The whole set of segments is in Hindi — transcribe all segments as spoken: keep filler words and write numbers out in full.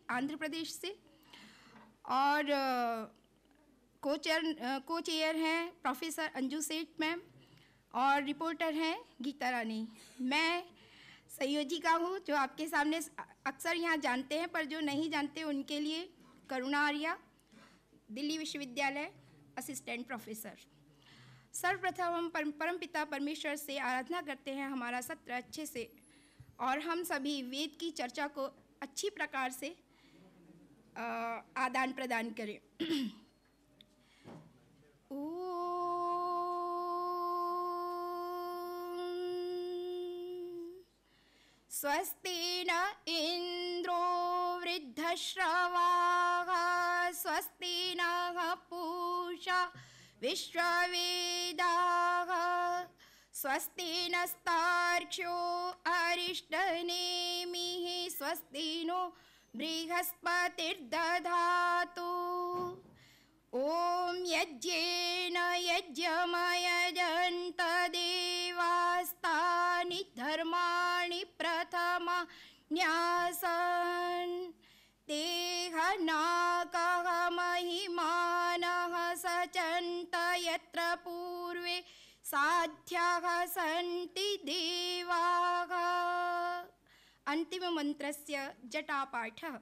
आंध्र प्रदेश से, और को चेयर को चेयर हैं प्रोफेसर अंजू सेठ मैम, और रिपोर्टर हैं गीता रानी। मैं संयोजिका हूँ, जो आपके सामने अक्सर यहाँ जानते हैं, पर जो नहीं जानते उनके लिए करुणा आर्या, दिल्ली विश्वविद्यालय, असिस्टेंट प्रोफेसर। सर्वप्रथम हम परमपिता परमेश्वर से आराधना करते हैं हमारा सत्र अच्छे से और हम सभी वेद की चर्चा को अच्छी प्रकार से आदान प्रदान करें। स्वस्ति न इंद्रो वृद्धश्रवाः स्वस्ति नः पूषा विश्ववेदाः स्वस्ति नस्तार्क्ष्यो अरिष्टनेमिः स्वस्ति नो बृहस्पतिर्दधातु। ॐ यज्ञेन यज्ञमयजन्त देवास्तानि धर्माणि प्रथमान्यासन् तेह नाकः महिमानः सचन्त यत्र पूर्वे साध्याः सन्ति देवाः। अंतिम मंत्रस्य जटापाठः।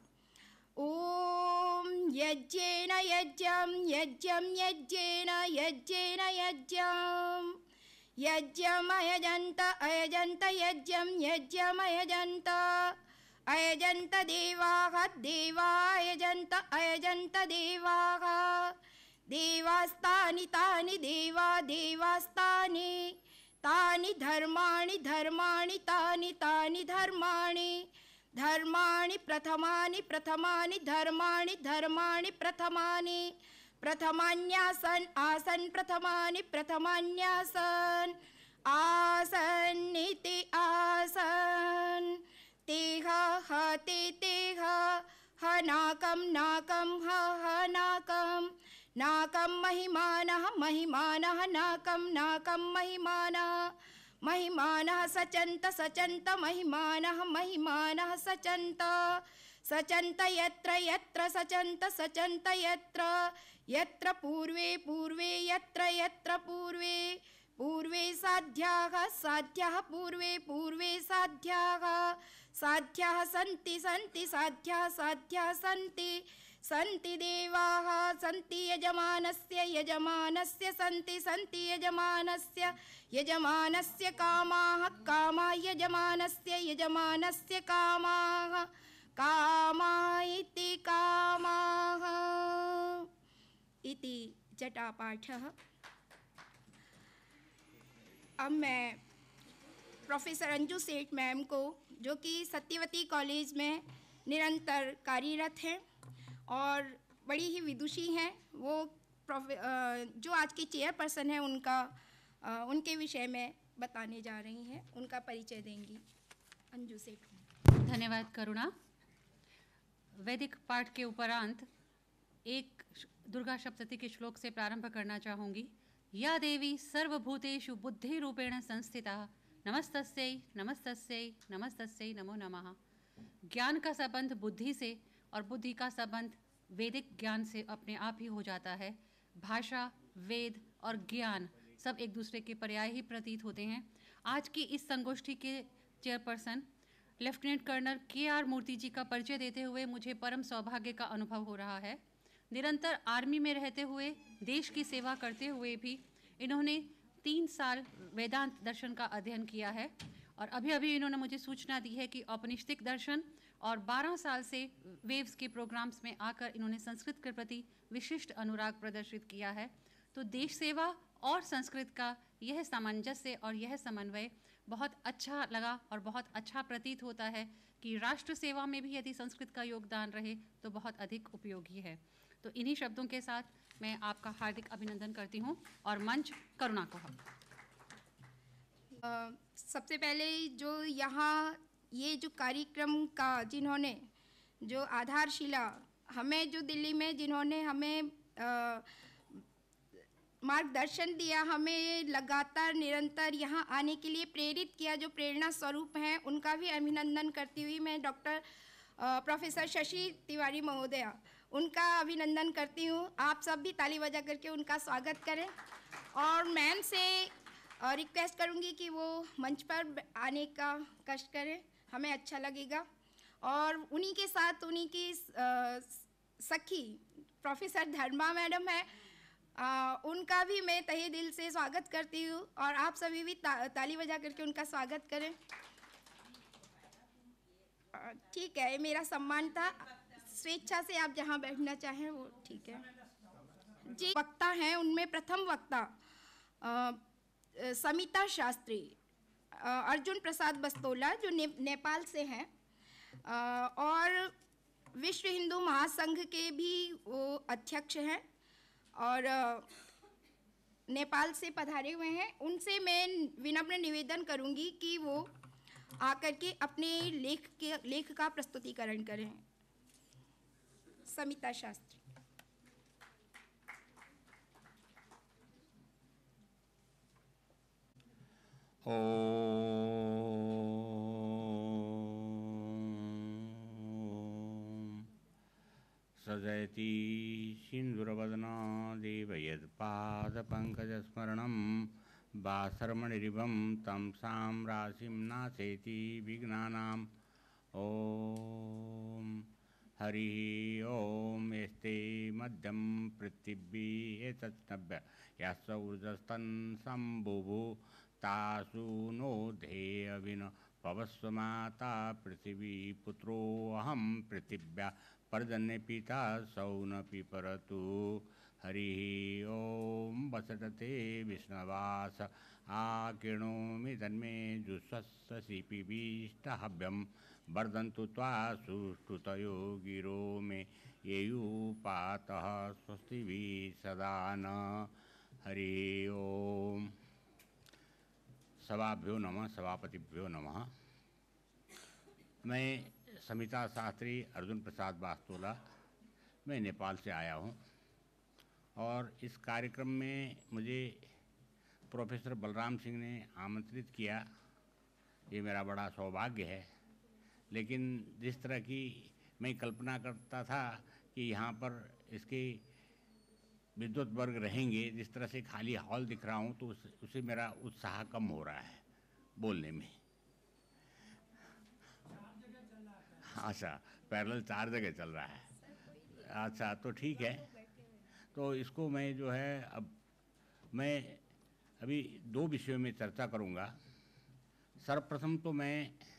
ॐ यज्ञेन यज्ञं यज्ञं यज्ञेन यज्ञेन यज्ञं यज्ञमयजन्त अयजन्त यज्ञं यज्ञमयजन्त अयजन्त देवाः देवायजन्त अयजन्त देवाः देवास्तानि तानि देवा देवास्तानि तानि धर्माणि धर्माणि तानि तानि धर्माणि धर्माणि प्रथमानि प्रथमानि धर्माणि धर्माणि प्रथमानि प्रथमान्यासन् आसन् प्रथमानि प्रथमान्यासन् आसन्निति आसन् तेह ह ते तेह ह नाकं नाकं ह ह नाकं नाकं महिमानः महिमानः नाकं नाकं महिमानः महिमानः सचन्त सचन्त महिमानः महिमानः सचन्त सचन्त यत्र यत्र सचन्त सचन्त यत्र यत्र पूर्वे पूर्वे यत्र यत्र पूर्वे पूर्वे साध्याः साध्याः पूर्वे पूर्वे साध्याः साध्याः सन्ति सन्ति साध्याः साध्याः सन्ति सन्ति देवाः सन्ति यजमानस्य यजमानस्य सन्ति सन्ति यजमानस्य यजमानस्य कामाः कामा यजमानस्य यजमानस्य कामाः कामा इति कामाः इति जटापाठः। अब मैं प्रोफेसर अंजू सेठ मैम को, जो कि सत्यवती कॉलेज में निरंतर कार्यरत हैं और बड़ी ही विदुषी हैं, वो जो आज की चेयरपर्सन है उनका उनके विषय में बताने जा रही हैं, उनका परिचय देंगी अंजू सेठ। धन्यवाद करुणा। वैदिक पाठ के उपरांत एक दुर्गा सप्तशती के श्लोक से प्रारंभ करना चाहूँगी। या देवी सर्वभूतेषु बुद्धि रूपेण संस्थिता नमस्तस्यै नमस्तस्यै नमस्तस्यै नमो नमः। ज्ञान का संबंध बुद्धि से और बुद्धि का संबंध वैदिक ज्ञान से अपने आप ही हो जाता है। भाषा, वेद और ज्ञान सब एक दूसरे के पर्याय ही प्रतीत होते हैं। आज की इस संगोष्ठी के chairperson lieutenant colonel K R Murthy ji का परिचय देते हुए मुझे परम सौभाग्य का अनुभव हो रहा है। निरंतर आर्मी में रहते हुए, देश की सेवा करते हुए भी इन्होंने तीन साल वेदांत दर्शन का अध्ययन किया है और अभी अभी इन्होंने मुझे सूचना दी है कि औपनिषदिक दर्शन और बारह साल से वेव्स के प्रोग्राम्स में आकर इन्होंने संस्कृत के प्रति विशिष्ट अनुराग प्रदर्शित किया है। तो देश सेवा और संस्कृत का यह सामंजस्य और यह समन्वय बहुत अच्छा लगा और बहुत अच्छा प्रतीत होता है कि राष्ट्र सेवा में भी यदि संस्कृत का योगदान रहे तो बहुत अधिक उपयोगी है। तो इन्हीं शब्दों के साथ मैं आपका हार्दिक अभिनंदन करती हूँ और मंच करुणा को। सबसे पहले जो यहाँ ये जो कार्यक्रम का जिन्होंने जो आधारशिला हमें, जो दिल्ली में जिन्होंने हमें मार्गदर्शन दिया, हमें लगातार निरंतर यहाँ आने के लिए प्रेरित किया, जो प्रेरणा स्वरूप हैं, उनका भी अभिनंदन करती हुई मैं डॉक्टर प्रोफेसर शशि तिवारी महोदया, उनका अभिनंदन करती हूँ। आप सब भी ताली बजा करके उनका स्वागत करें। और मैम से रिक्वेस्ट करूँगी कि वो मंच पर आने का कष्ट करें, हमें अच्छा लगेगा। और उन्हीं के साथ उन्हीं की सखी प्रोफेसर धर्मा मैडम है, आ, उनका भी मैं तहे दिल से स्वागत करती हूँ। और आप सभी भी ता, ताली बजा करके उनका स्वागत करें। ठीक है, मेरा सम्मान था। स्वेच्छा से आप जहाँ बैठना चाहें वो ठीक है जी। वक्ता हैं, उनमें प्रथम वक्ता समिता शास्त्री, अर्जुन प्रसाद बस्तोला जो ने, नेपाल से हैं, और विश्व हिंदू महासंघ के भी वो अध्यक्ष हैं और नेपाल से पधारे हुए हैं। उनसे मैं विनम्र निवेदन करूंगी कि वो आकर के अपने लेख के लेख का प्रस्तुतिकरण करें। समिता शास्त्री। ओम सजयति सिंधुरवदना देवयत्पादपङ्कजस्मरणं वासरमणिरिवं तं सां राशिं नाशेति विघ्नानाम्। ओम हरि ओम यस्ते मध्यम पृथिवी एतत्नभ्य यस्य ऊर्जस्तन् सम्भुभु तासु नो धेयविन पवस्व माता पृथिवी पुत्रो अहम पृथिव्या पर्जन्य पिता सौन पिपरतु। हरि ओम वसटते विष्णवास आकिर्णोमि तन्मे जुस्वस्य पिबीष्टहव्यम वर्धन्तु त्वा सुष्ठुतयो गिरो मे येयुपातः स्वस्तिभिः सदा न। हरि ओम। सभाभ्यो नमः, सभापतिभ्यो नमः। मैं समिता शास्त्री अर्जुन प्रसाद बास्तोला, मैं नेपाल से आया हूँ और इस कार्यक्रम में मुझे प्रोफेसर बलराम सिंह ने आमंत्रित किया। ये मेरा बड़ा सौभाग्य है। लेकिन जिस तरह की मैं कल्पना करता था कि यहाँ पर इसके विद्वत वर्ग रहेंगे, जिस तरह से खाली हॉल दिख रहा हूँ तो उस, उसे मेरा उत्साह कम हो रहा है बोलने में। अच्छा, पैरेलल चार जगह चल रहा है। अच्छा, तो ठीक है। तो इसको मैं जो है, अब मैं अभी दो विषयों में चर्चा करूँगा। सर्वप्रथम तो मैं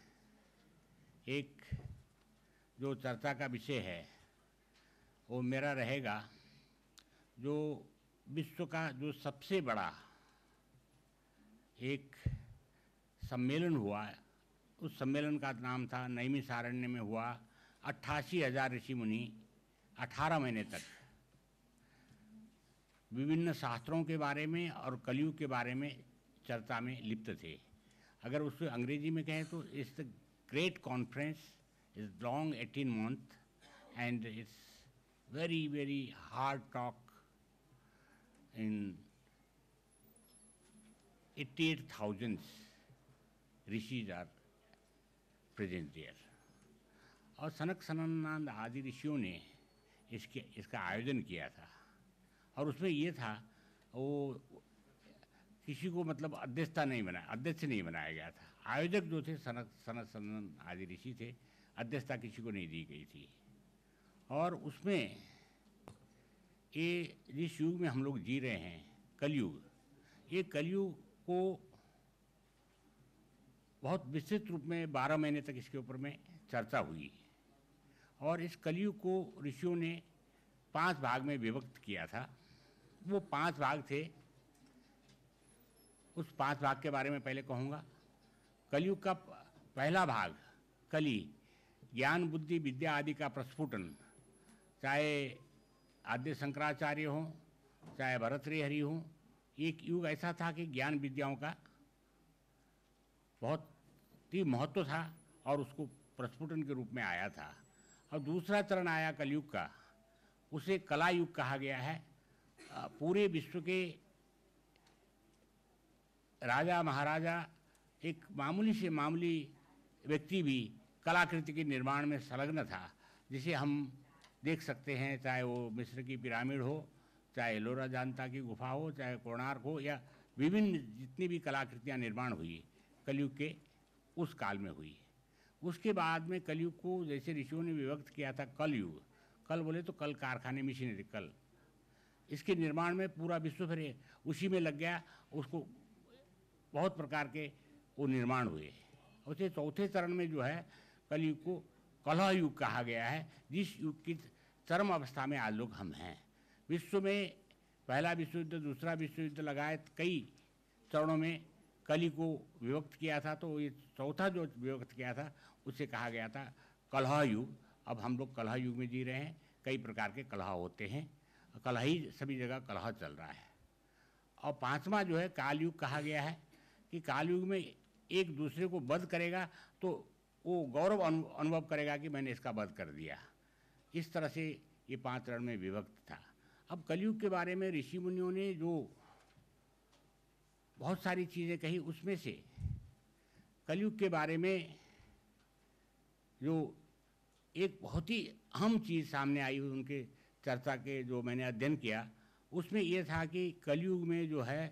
एक जो चर्चा का विषय है वो मेरा रहेगा, जो विश्व का जो सबसे बड़ा एक सम्मेलन हुआ, उस सम्मेलन का नाम था नैमिषारण्य में हुआ। अट्ठासी हजार ऋषि मुनि अठारह महीने तक विभिन्न शास्त्रों के बारे में और कलयुग के बारे में चर्चा में लिप्त थे। अगर उसको अंग्रेजी में कहें तो it's the great conference, is long eighteen month and it's very very hard talk in eighty-eight thousand rishis are present there। और सनक सनंदनाथ आदि ऋषियों ने इसके इसका आयोजन किया था। और उसमें ये था, वो किसी को मतलब अध्यक्षता नहीं बनाया, अध्यक्ष नहीं बनाया गया था। आयोजक जो थे सनक सनक सनंदनाथ आदि ऋषि थे, अध्यक्षता किसी को नहीं दी गई थी। और उसमें ये जिस युग में हम लोग जी रहे हैं, कलयुग, ये कलयुग को बहुत विस्तृत रूप में बारह महीने तक इसके ऊपर में चर्चा हुई। और इस कलयुग को ऋषियों ने पांच भाग में विभक्त किया था। वो पांच भाग थे, उस पांच भाग के बारे में पहले कहूँगा। कलयुग का पहला भाग कली, ज्ञान बुद्धि विद्या आदि का प्रस्फुटन, चाहे आद्य शंकराचार्य हों चाहे भरतृहरि हों, एक युग ऐसा था कि ज्ञान विद्याओं का बहुत ही महत्व था और उसको प्रस्फुटन के रूप में आया था। और दूसरा चरण आया कलयुग का, उसे कला युग कहा गया है। पूरे विश्व के राजा महाराजा, एक मामूली से मामूली व्यक्ति भी कलाकृति के निर्माण में संलग्न था, जिसे हम देख सकते हैं, चाहे वो मिस्र की पिरामिड हो, चाहे एलोरा जानता की गुफा हो, चाहे कोणार्क हो, या विभिन्न जितनी भी कलाकृतियाँ निर्माण हुई कलयुग के उस काल में हुई। उसके बाद में कलयुग को जैसे ऋषियों ने विभक्त किया था कलयुग, कल बोले तो कल कारखाने मशीनरी कल, इसके निर्माण में पूरा विश्व फिर उसी में लग गया, उसको बहुत प्रकार के वो निर्माण हुए। उसे चौथे चरण में जो है कलयुग को कलह युग कहा गया है, जिस युग की चरम अवस्था में आज लोग हम हैं। विश्व में पहला विश्व युद्ध, दूसरा विश्व युद्ध लगाए कई चरणों में कली को विभक्त किया था, तो ये चौथा जो विभक्त किया था उसे कहा गया था कलह युग। अब हम लोग कलह युग में जी रहे हैं, कई प्रकार के कलह होते हैं, कलह ही सभी जगह कलह चल रहा है। और पांचवा जो है कालयुग कहा गया है कि कालयुग में एक दूसरे को वध करेगा तो वो गौरव अनुभव करेगा कि मैंने इसका वध कर दिया। इस तरह से ये पांच चरण में विभक्त था। अब कलयुग के बारे में ऋषि मुनियों ने जो बहुत सारी चीज़ें कही, उसमें से कलयुग के बारे में जो एक बहुत ही अहम चीज़ सामने आई उनके चर्चा के जो मैंने अध्ययन किया, उसमें ये था कि कलयुग में जो है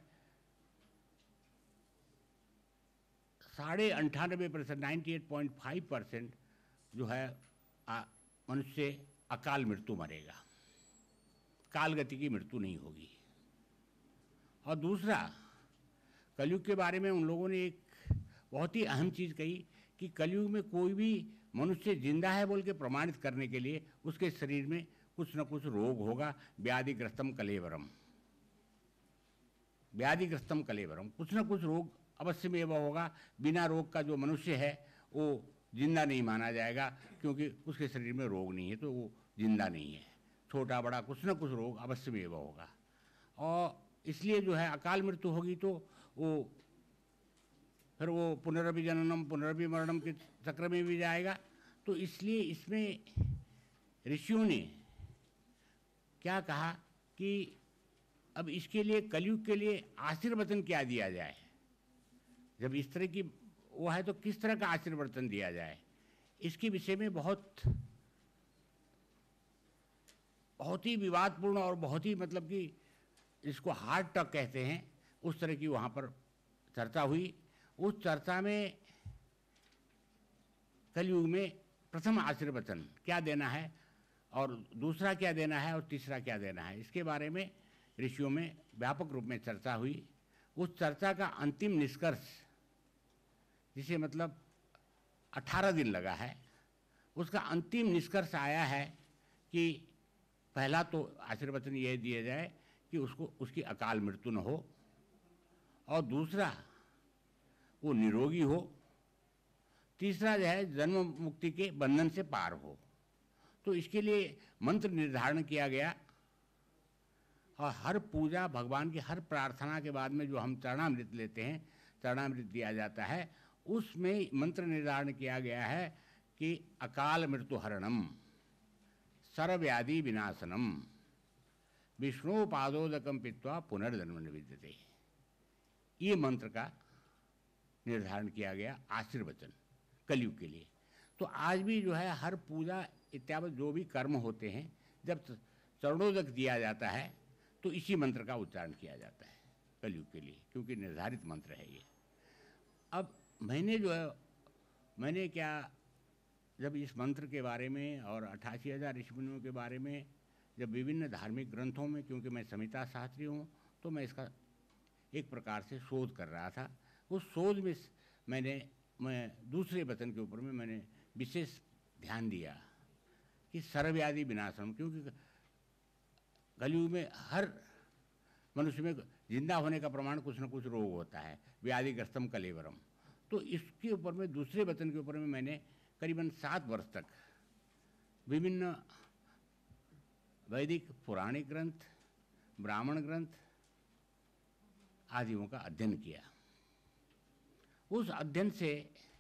साढ़े अंठानबे percent ninety eight point five percent जो है मनुष्य अकाल मृत्यु मरेगा, काल गति की मृत्यु नहीं होगी। और दूसरा, कलयुग के बारे में उन लोगों ने एक बहुत ही अहम चीज़ कही कि कलयुग में कोई भी मनुष्य जिंदा है बोल के प्रमाणित करने के लिए उसके शरीर में कुछ न कुछ रोग होगा। व्याधिग्रस्तम कलेवरम, व्याधिग्रस्तम कलेवरम, कुछ न कुछ रोग अवश्य में वह होगा। बिना रोग का जो मनुष्य है वो जिंदा नहीं माना जाएगा, क्योंकि उसके शरीर में रोग नहीं है, तो वो जिंदा नहीं है। छोटा बड़ा कुछ न कुछ रोग अवश्य में वह होगा, और इसलिए जो है अकाल मृत्यु होगी तो वो फिर वो पुनरभि जननम पुनरभि मरणम के चक्र में भी जाएगा। तो इसलिए इसमें ऋषियों ने क्या कहा कि अब इसके लिए कलयुग के लिए आशीर्वचन क्या दिया जाए। जब इस तरह की वो है तो किस तरह का आशीर्वचन दिया जाए, इसके विषय में बहुत बहुत ही विवादपूर्ण और बहुत ही मतलब कि इसको हार्ड टक कहते हैं, उस तरह की वहाँ पर चर्चा हुई। उस चर्चा में कलयुग में प्रथम आशीर्वचन क्या देना है और दूसरा क्या देना है और तीसरा क्या देना है, इसके बारे में ऋषियों में व्यापक रूप में चर्चा हुई। उस चर्चा का अंतिम निष्कर्ष, जिसे मतलब अठारह दिन लगा है, उसका अंतिम निष्कर्ष आया है कि पहला तो आशीर्वचन यह दिया जाए कि उसको उसकी अकाल मृत्यु न हो, और दूसरा वो निरोगी हो, तीसरा जो है जन्म मुक्ति के बंधन से पार हो। तो इसके लिए मंत्र निर्धारण किया गया, और हर पूजा भगवान की हर प्रार्थना के बाद में जो हम चरणामृत लेते हैं, चरणामृत दिया जाता है, उसमें मंत्र निर्धारण किया गया है कि अकाल मृत्यु हरणम सर्वव्याधि विनाशनम विष्णु पादोदकम पीत्वा पुनर्जन्म न विद्यते। ये मंत्र का निर्धारण किया गया आशीर्वचन कलयुग के लिए। तो आज भी जो है हर पूजा इत्यादि जो भी कर्म होते हैं, जब चरणोदक दिया जाता है तो इसी मंत्र का उच्चारण किया जाता है कलयुग के लिए, क्योंकि निर्धारित मंत्र है ये। अब मैंने जो है मैंने क्या जब इस मंत्र के बारे में और अट्ठासी हज़ार ऋषिमुनियों के बारे में जब विभिन्न धार्मिक ग्रंथों में, क्योंकि मैं संहिता शास्त्री हूँ, तो मैं इसका एक प्रकार से शोध कर रहा था। उस शोध में मैंने मैं दूसरे वचन के ऊपर में मैंने विशेष ध्यान दिया कि सर्वव्याधि विनाशम, क्योंकि कलयुग में हर मनुष्य में जिंदा होने का प्रमाण कुछ न कुछ रोग होता है, व्याधिग्रस्तम कलेवरम। तो इसके ऊपर में दूसरे वचन के ऊपर में मैंने करीबन सात वर्ष तक विभिन्न वैदिक पुराणिक ग्रंथ, ब्राह्मण ग्रंथ आदियों का अध्ययन किया। उस अध्ययन से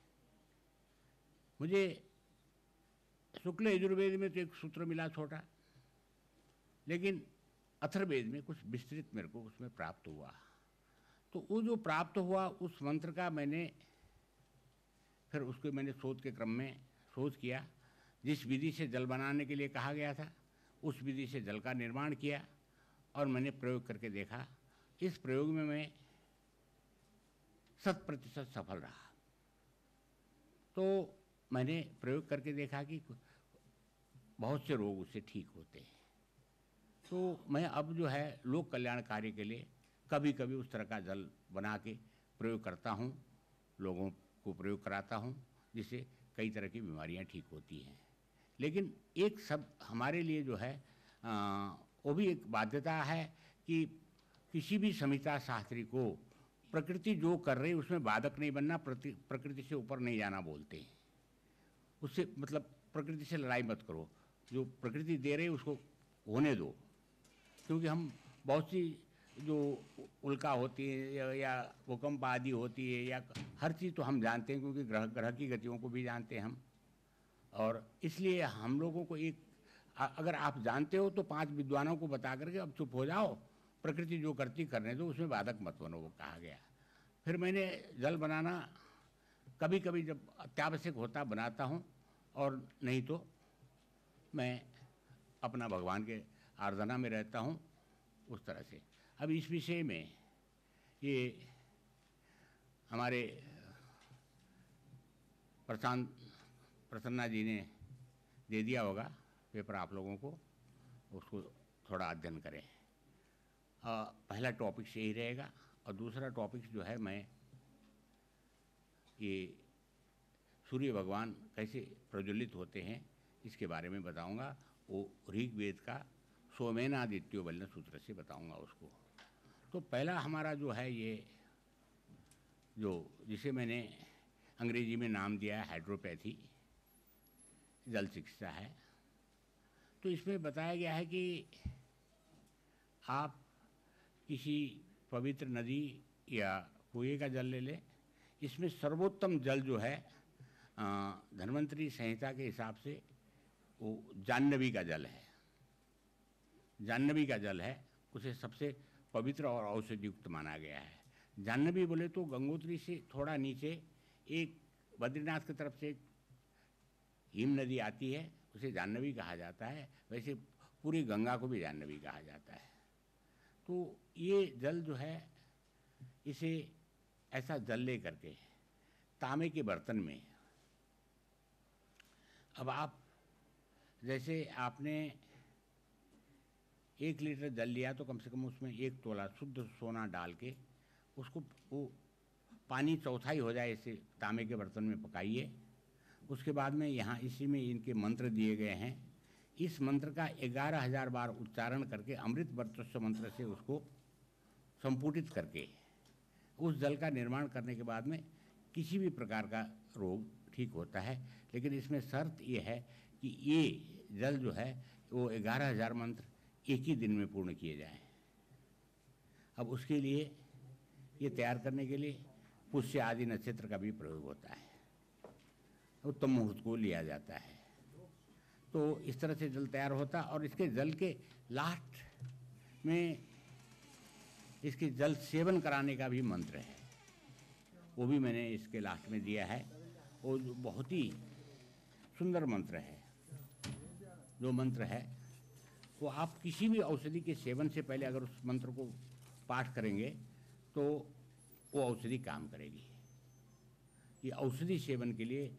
मुझे शुक्ल यजुर्वेद में तो एक सूत्र मिला छोटा, लेकिन अथर्ववेद में कुछ विस्तृत मेरे को उसमें प्राप्त हुआ। तो वो जो प्राप्त हुआ उस मंत्र का मैंने फिर उसको मैंने शोध के क्रम में शोध किया, जिस विधि से जल बनाने के लिए कहा गया था उस विधि से जल का निर्माण किया और मैंने प्रयोग करके देखा। इस प्रयोग में मैं शत प्रतिशत सफल रहा। तो मैंने प्रयोग करके देखा कि बहुत से रोग उससे ठीक होते हैं। तो मैं अब जो है लोक कल्याण कार्य के लिए कभी कभी उस तरह का जल बना के प्रयोग करता हूँ, लोगों को प्रयोग कराता हूँ, जिससे कई तरह की बीमारियाँ ठीक होती हैं। लेकिन एक सब हमारे लिए जो है आ, वो भी एक बाध्यता है कि किसी भी संहिता शास्त्री को प्रकृति जो कर रही उसमें बाधक नहीं बनना, प्रकृति से ऊपर नहीं जाना बोलते हैं। उससे मतलब प्रकृति से लड़ाई मत करो, जो प्रकृति दे रही उसको होने दो। क्योंकि हम बहुत सी जो उल्का होती है या, या भूकंप आदि होती है या हर चीज़ तो हम जानते हैं, क्योंकि ग्रह ग्रह की गतियों को भी जानते हैं हम। और इसलिए हम लोगों को एक, अगर आप जानते हो तो पांच विद्वानों को बता करके अब चुप हो जाओ, प्रकृति जो करती करने दो, उसमें बाधक मत बनो, वो कहा गया। फिर मैंने जल बनाना कभी कभी जब अत्यावश्यक होता बनाता हूँ, और नहीं तो मैं अपना भगवान के आराधना में रहता हूँ उस तरह से। अब इस विषय में ये हमारे प्रशांत प्रसन्ना जी ने दे दिया होगा पेपर आप लोगों को, उसको थोड़ा अध्ययन करें। आ, पहला टॉपिक यही रहेगा, और दूसरा टॉपिक जो है मैं ये सूर्य भगवान कैसे प्रज्वलित होते हैं इसके बारे में बताऊंगा। वो ऋग्वेद का सोमेनादित्यो बल्न सूत्र से बताऊंगा उसको। तो पहला हमारा जो है ये जो जिसे मैंने अंग्रेजी में नाम दिया है हाइड्रोपैथी, जल चिकित्सा है। तो इसमें बताया गया है कि आप किसी पवित्र नदी या कुएं का जल ले लें, इसमें सर्वोत्तम जल जो है धन्वंतरी संहिता के हिसाब से वो जाह्नवी का जल है। जाह्नवी का जल है, उसे सबसे पवित्र और औषधि युक्त माना गया है। जाह्नवी बोले तो गंगोत्री से थोड़ा नीचे एक बद्रीनाथ की तरफ से एक हिम नदी आती है, उसे जाह्नवी कहा जाता है। वैसे पूरी गंगा को भी जाह्नवी कहा जाता है। तो ये जल जो है, इसे ऐसा जल ले करके तांबे के बर्तन में, अब आप जैसे आपने एक लीटर जल लिया तो कम से कम उसमें एक तोला शुद्ध सोना डाल के उसको वो पानी चौथाई हो जाए ऐसे तांबे के बर्तन में पकाइए। उसके बाद में यहाँ इसी में इनके मंत्र दिए गए हैं, इस मंत्र का ग्यारह हजार बार उच्चारण करके अमृत वर्चस्व मंत्र से उसको संपुटित करके उस जल का निर्माण करने के बाद में किसी भी प्रकार का रोग ठीक होता है। लेकिन इसमें शर्त ये है कि ये जल जो है वो ग्यारह हजार मंत्र एक ही दिन में पूर्ण किए जाएं। अब उसके लिए ये तैयार करने के लिए पुष्य आदि नक्षत्र का भी प्रयोग होता है, उत्तम मुहूर्त को लिया जाता है। तो इस तरह से जल तैयार होता, और इसके जल के लास्ट में इसके जल सेवन कराने का भी मंत्र है, वो भी मैंने इसके लास्ट में दिया है। वो बहुत ही सुंदर मंत्र है। जो मंत्र है वो आप किसी भी औषधि के सेवन से पहले अगर उस मंत्र को पाठ करेंगे तो वो औषधि काम करेगी। ये औषधि सेवन के लिए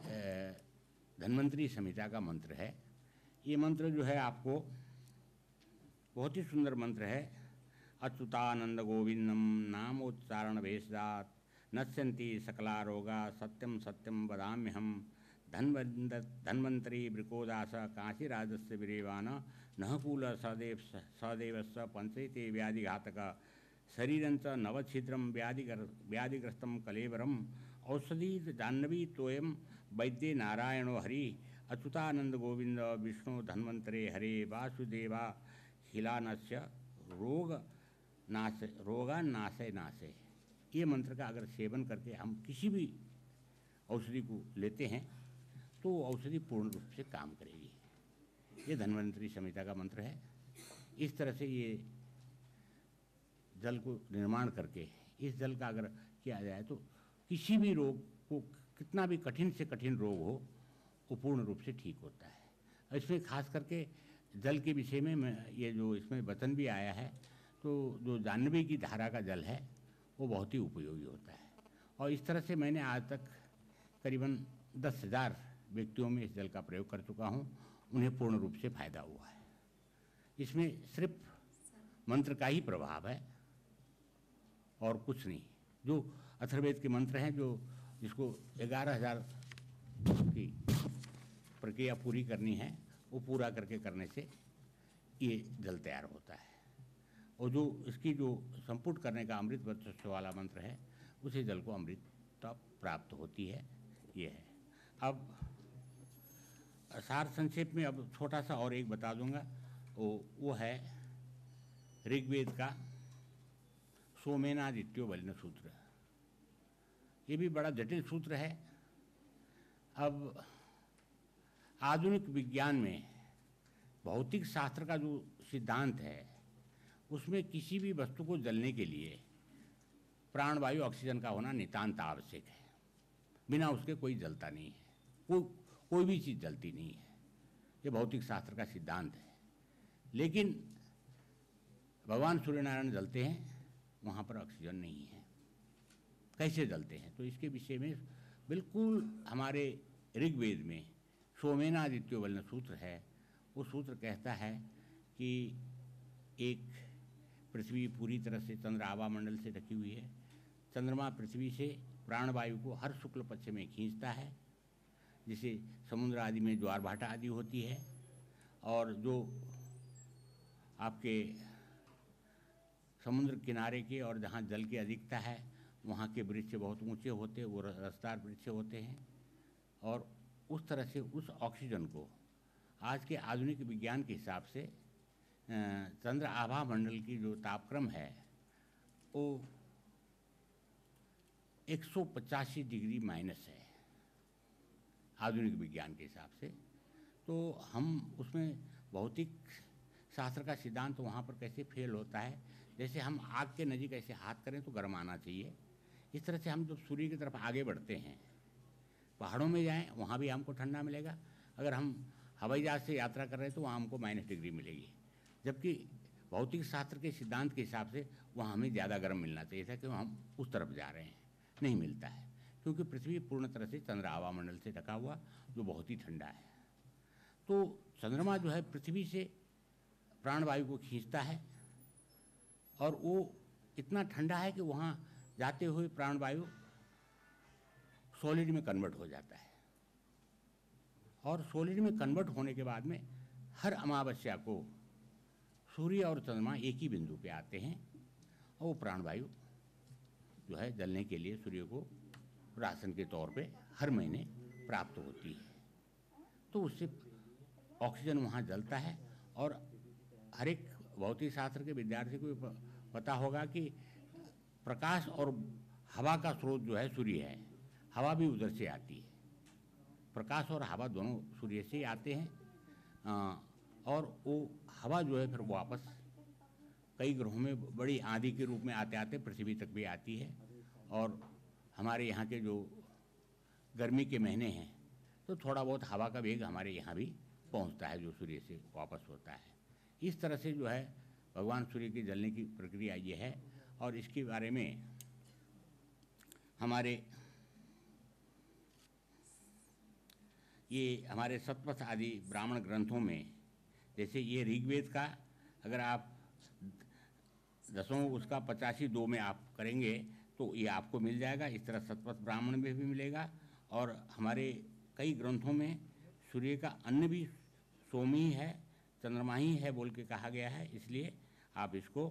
धन्वंतरी संहिता का मंत्र है। ये मंत्र जो है आपको बहुत ही सुंदर मंत्र है। अच्युतानंद गोविंदम नामोच्चारण भेषजात नश्यन्ति सकला रोगा सत्यम सत्यम वदाम्यहम धन्वंत धन्वंतरी वृकोदास काशीराजस्य विरेवान नहकूल सदेव सदैवस्व पंचैते व्याधिघातक शरीरंच नवच्छिद्रम व्याधिग्र व्याधिग्रस्तम कलेवरम औषधि जाह्नवी तोयम वैद्ये नारायणो हरि अच्युतानंद गोविंद विष्णु धन्वंतरे हरे वासुदेवा हिलानस्य रोग नाश रोगा नाशे नाशे। ये मंत्र का अगर सेवन करके हम किसी भी औषधि को लेते हैं तो औषधि पूर्ण रूप से काम करेगी। ये धन्वंतरी संहिता का मंत्र है। इस तरह से ये जल को निर्माण करके इस जल का अगर किया जाए तो किसी भी रोग को, कितना भी कठिन से कठिन रोग हो, वो पूर्ण रूप से ठीक होता है। और इसमें खास करके जल के विषय में मैं ये जो इसमें वचन भी आया है, तो जो जानवी की धारा का जल है वो बहुत ही उपयोगी होता है। और इस तरह से मैंने आज तक करीबन दस हज़ार व्यक्तियों में इस जल का प्रयोग कर चुका हूँ, उन्हें पूर्ण रूप से फायदा हुआ है। इसमें सिर्फ मंत्र का ही प्रभाव है और कुछ नहीं। जो अथर्ववेद के मंत्र हैं, जो जिसको ग्यारह हज़ार की प्रक्रिया पूरी करनी है, वो पूरा करके करने से ये जल तैयार होता है। और जो इसकी जो संपुट करने का अमृत वर्चस्व वाला मंत्र है, उसी जल को अमृतता प्राप्त होती है। ये है। अब सार संक्षेप में अब छोटा सा और एक बता दूंगा, वो वो है ऋग्वेद का सोमेनादित्यो बलिन सूत्र। ये भी बड़ा जटिल सूत्र है। अब आधुनिक विज्ञान में भौतिक शास्त्र का जो सिद्धांत है, उसमें किसी भी वस्तु को जलने के लिए प्राणवायु ऑक्सीजन का होना नितांत आवश्यक है। बिना उसके कोई जलता नहीं है, कोई कोई भी चीज़ जलती नहीं है। ये भौतिक शास्त्र का सिद्धांत है। लेकिन भगवान सूर्यनारायण जलते हैं, वहाँ पर ऑक्सीजन नहीं है। कैसे जलते हैं? तो इसके विषय में बिल्कुल हमारे ऋग्वेद में सोमेनादित्यो बलिन सूत्र है। वो सूत्र कहता है कि एक पृथ्वी पूरी तरह से चंद्र आभा मंडल से ढकी हुई है। चंद्रमा पृथ्वी से प्राणवायु को हर शुक्ल पक्ष में खींचता है, जिसे समुद्र आदि में ज्वार भाटा आदि होती है। और जो आपके समुद्र किनारे के और जहाँ जल की अधिकता है, वहाँ के वृक्ष बहुत ऊंचे होते हैं, वो रसदार वृक्ष होते हैं। और उस तरह से उस ऑक्सीजन को आज के आधुनिक विज्ञान के हिसाब से चंद्र आभा मंडल की जो तापक्रम है वो एक सौ पचासी डिग्री माइनस है आधुनिक विज्ञान के हिसाब से। तो हम उसमें भौतिक शास्त्र का सिद्धांत वहाँ पर कैसे फेल होता है। जैसे हम आग के नज़दीक ऐसे हाथ करें तो गर्म आना चाहिए, इस तरह से हम जब सूर्य की तरफ आगे बढ़ते हैं, पहाड़ों में जाएं वहाँ भी हमको ठंडा मिलेगा। अगर हम हवाई जहाज से यात्रा कर रहे हैं तो वहाँ हमको माइनस डिग्री मिलेगी। जबकि भौतिक शास्त्र के सिद्धांत के हिसाब से वहाँ हमें ज़्यादा गर्म मिलना चाहिए था, क्योंकि हम उस तरफ जा रहे हैं। नहीं मिलता है, क्योंकि पृथ्वी पूर्ण तरह से चंद्र आभा मंडल से ढका हुआ, जो बहुत ही ठंडा है। तो चंद्रमा जो है पृथ्वी से प्राणवायु को खींचता है, और वो इतना ठंडा है कि वहाँ जाते हुए प्राणवायु सॉलिड में कन्वर्ट हो जाता है। और सॉलिड में कन्वर्ट होने के बाद में हर अमावस्या को सूर्य और चंद्रमा एक ही बिंदु पे आते हैं, और वो प्राणवायु जो है जलने के लिए सूर्य को राशन के तौर पे हर महीने प्राप्त होती है। तो उससे ऑक्सीजन वहाँ जलता है। और हर एक भौतिक शास्त्र के विद्यार्थी को पता होगा कि प्रकाश और हवा का स्रोत जो है सूर्य है, हवा भी उधर से आती है। प्रकाश और हवा दोनों सूर्य से आते हैं। आ, और वो हवा जो है फिर वापस कई ग्रहों में बड़ी आंधी के रूप में आते आते पृथ्वी तक भी आती है। और हमारे यहाँ के जो गर्मी के महीने हैं तो थोड़ा बहुत हवा का वेग हमारे यहाँ भी पहुँचता है, जो सूर्य से वापस होता है। इस तरह से जो है भगवान सूर्य की जलने की प्रक्रिया ये है। और इसके बारे में हमारे ये हमारे सतपथ आदि ब्राह्मण ग्रंथों में, जैसे ये ऋग्वेद का अगर आप दसों उसका पचासी दो में आप करेंगे तो ये आपको मिल जाएगा। इस तरह सतपथ ब्राह्मण में भी मिलेगा। और हमारे कई ग्रंथों में सूर्य का अन्य भी सोम ही है, चंद्रमा ही है बोल के कहा गया है। इसलिए आप इसको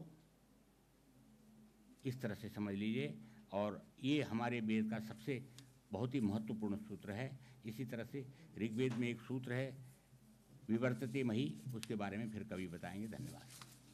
इस तरह से समझ लीजिए। और ये हमारे वेद का सबसे बहुत ही महत्वपूर्ण सूत्र है। इसी तरह से ऋग्वेद में एक सूत्र है विवर्तते मही, उसके बारे में फिर कभी बताएंगे। धन्यवाद।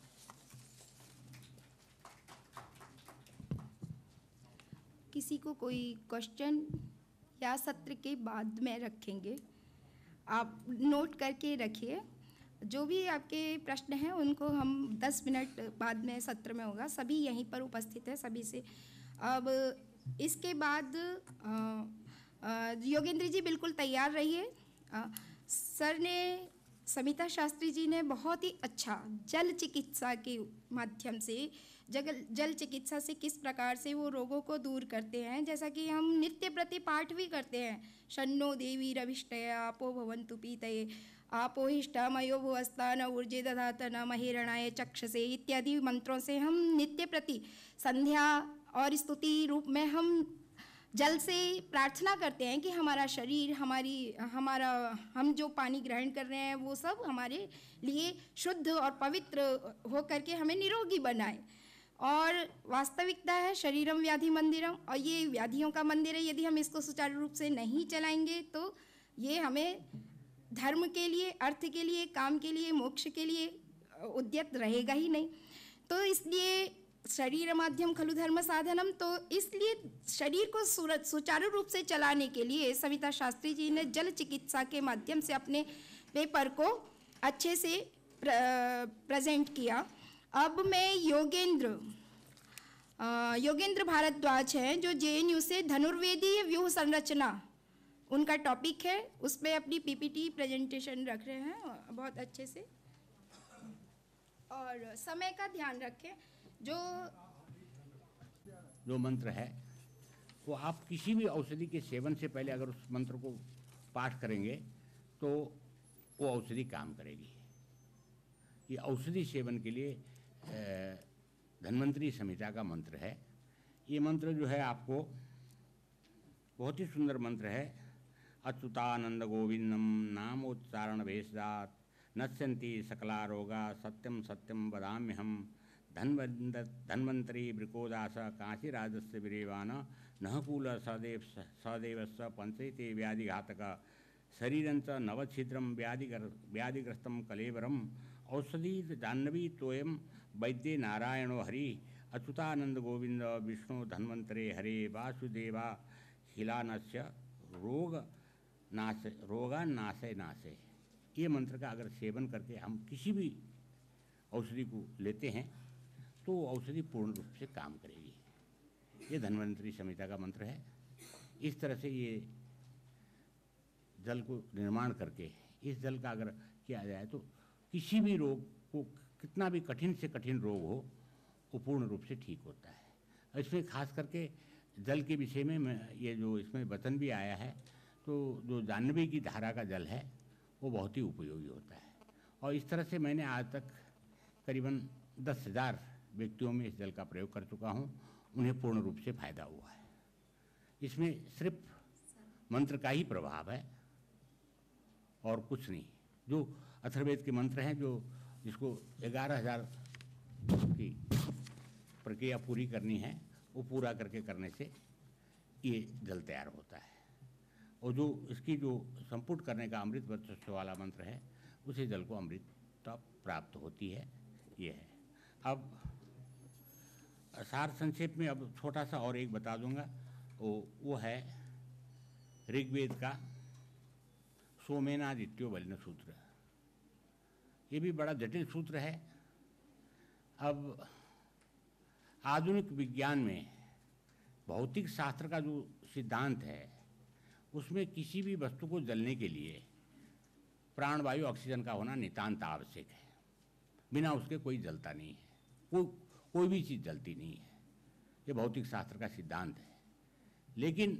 किसी को कोई क्वेश्चन या सत्र के बाद में रखेंगे, आप नोट करके रखिए। जो भी आपके प्रश्न हैं उनको हम दस मिनट बाद में सत्र में होगा, सभी यहीं पर उपस्थित है सभी से। अब इसके बाद योगेंद्र जी बिल्कुल तैयार रहिए, आ, सर ने समिता शास्त्री जी ने बहुत ही अच्छा जल चिकित्सा के माध्यम से जगल जल चिकित्सा से किस प्रकार से वो रोगों को दूर करते हैं, जैसा कि हम नित्य प्रति पाठ भी करते हैं, शन्नो देवी रविष्टय आपो भवन्तु पीतये आपो हिष्टामयो भुवस्तान ऊर्जे दधात न महिरणाय चक्षसे इत्यादि मंत्रों से हम नित्य प्रति संध्या और स्तुति रूप में हम जल से प्रार्थना करते हैं कि हमारा शरीर, हमारी हमारा हम जो पानी ग्रहण कर रहे हैं वो सब हमारे लिए शुद्ध और पवित्र हो करके हमें निरोगी बनाए। और वास्तविकता है शरीरम व्याधि मंदिरम, और ये व्याधियों का मंदिर है। यदि हम इसको सुचारू रूप से नहीं चलाएंगे तो ये हमें धर्म के लिए, अर्थ के लिए, काम के लिए, मोक्ष के लिए उद्यत रहेगा ही नहीं। तो इसलिए शरीर माध्यम खलु धर्म साधनम, तो इसलिए शरीर को सुचारू रूप से चलाने के लिए समिता शास्त्री जी ने जल चिकित्सा के माध्यम से अपने पेपर को अच्छे से प्र, प्रेजेंट किया। अब मैं योगेंद्र योगेंद्र भारद्वाज हैं जो जेएनयू से धनुर्वेदीय व्यूह संरचना उनका टॉपिक है, उसमें अपनी पीपीटी प्रेजेंटेशन रख रहे हैं बहुत अच्छे से। और समय का ध्यान रखें। जो जो मंत्र है वो आप किसी भी औषधि के सेवन से पहले अगर उस मंत्र को पाठ करेंगे तो वो औषधि काम करेगी। ये औषधि सेवन के लिए धन्वंतरी संहिता का मंत्र है। ये मंत्र जो है आपको बहुत ही सुंदर मंत्र है। अच्युतानंद गोविंदम नामोच्चारण भेषजात नश्यन्ति सकला रोगा सत्यम सत्यम वदाम्यहम धन्वंत धन्वंतरी वृकोदास काशीराजस्य विरेवान नहकूल सदेव सदेवस्य पंचैते व्याधिघातक शरीरंच नवच्छिद्रम व्याधिग्र व्याधिग्रस्तम कलेवरम औषधि जाह्नवी तोयम वैद्ये नारायणो हरि अच्युतानंद गोविंद विष्णु धन्वंतरे हरे वासुदेवा हिलानस्य रोग नाश रोगा नाशे नाशे। ये मंत्र का अगर सेवन करके हम किसी भी औषधि को लेते हैं तो औषधि पूर्ण रूप से काम करेगी। ये धन्वंतरी संहिता का मंत्र है। इस तरह से ये जल को निर्माण करके इस जल का अगर किया जाए तो किसी भी रोग को, कितना भी कठिन से कठिन रोग हो, वो पूर्ण रूप से ठीक होता है। इसमें खास करके जल के विषय में मैं ये जो इसमें वचन भी आया है, तो जो जाह्नवी की धारा का जल है वो बहुत ही उपयोगी होता है। और इस तरह से मैंने आज तक करीबन दस हज़ार व्यक्तियों में इस जल का प्रयोग कर चुका हूँ, उन्हें पूर्ण रूप से फायदा हुआ है। इसमें सिर्फ मंत्र का ही प्रभाव है और कुछ नहीं। जो अथर्ववेद के मंत्र हैं, जो जिसको ग्यारह हज़ार की प्रक्रिया पूरी करनी है, वो पूरा करके करने से ये जल तैयार होता है। और जो इसकी जो संपुट करने का अमृत वर्चस्व वाला मंत्र है, उसी जल को अमृतता प्राप्त होती है। ये है। अब सार संक्षेप में अब छोटा सा और एक बता दूंगा, वो वो है ऋग्वेद का सोमेनादित्यो बलिन सूत्र। ये भी बड़ा जटिल सूत्र है। अब आधुनिक विज्ञान में भौतिक शास्त्र का जो सिद्धांत है, उसमें किसी भी वस्तु को जलने के लिए प्राणवायु ऑक्सीजन का होना नितांत आवश्यक है। बिना उसके कोई जलता नहीं है, कोई कोई भी चीज़ जलती नहीं है। ये भौतिक शास्त्र का सिद्धांत है। लेकिन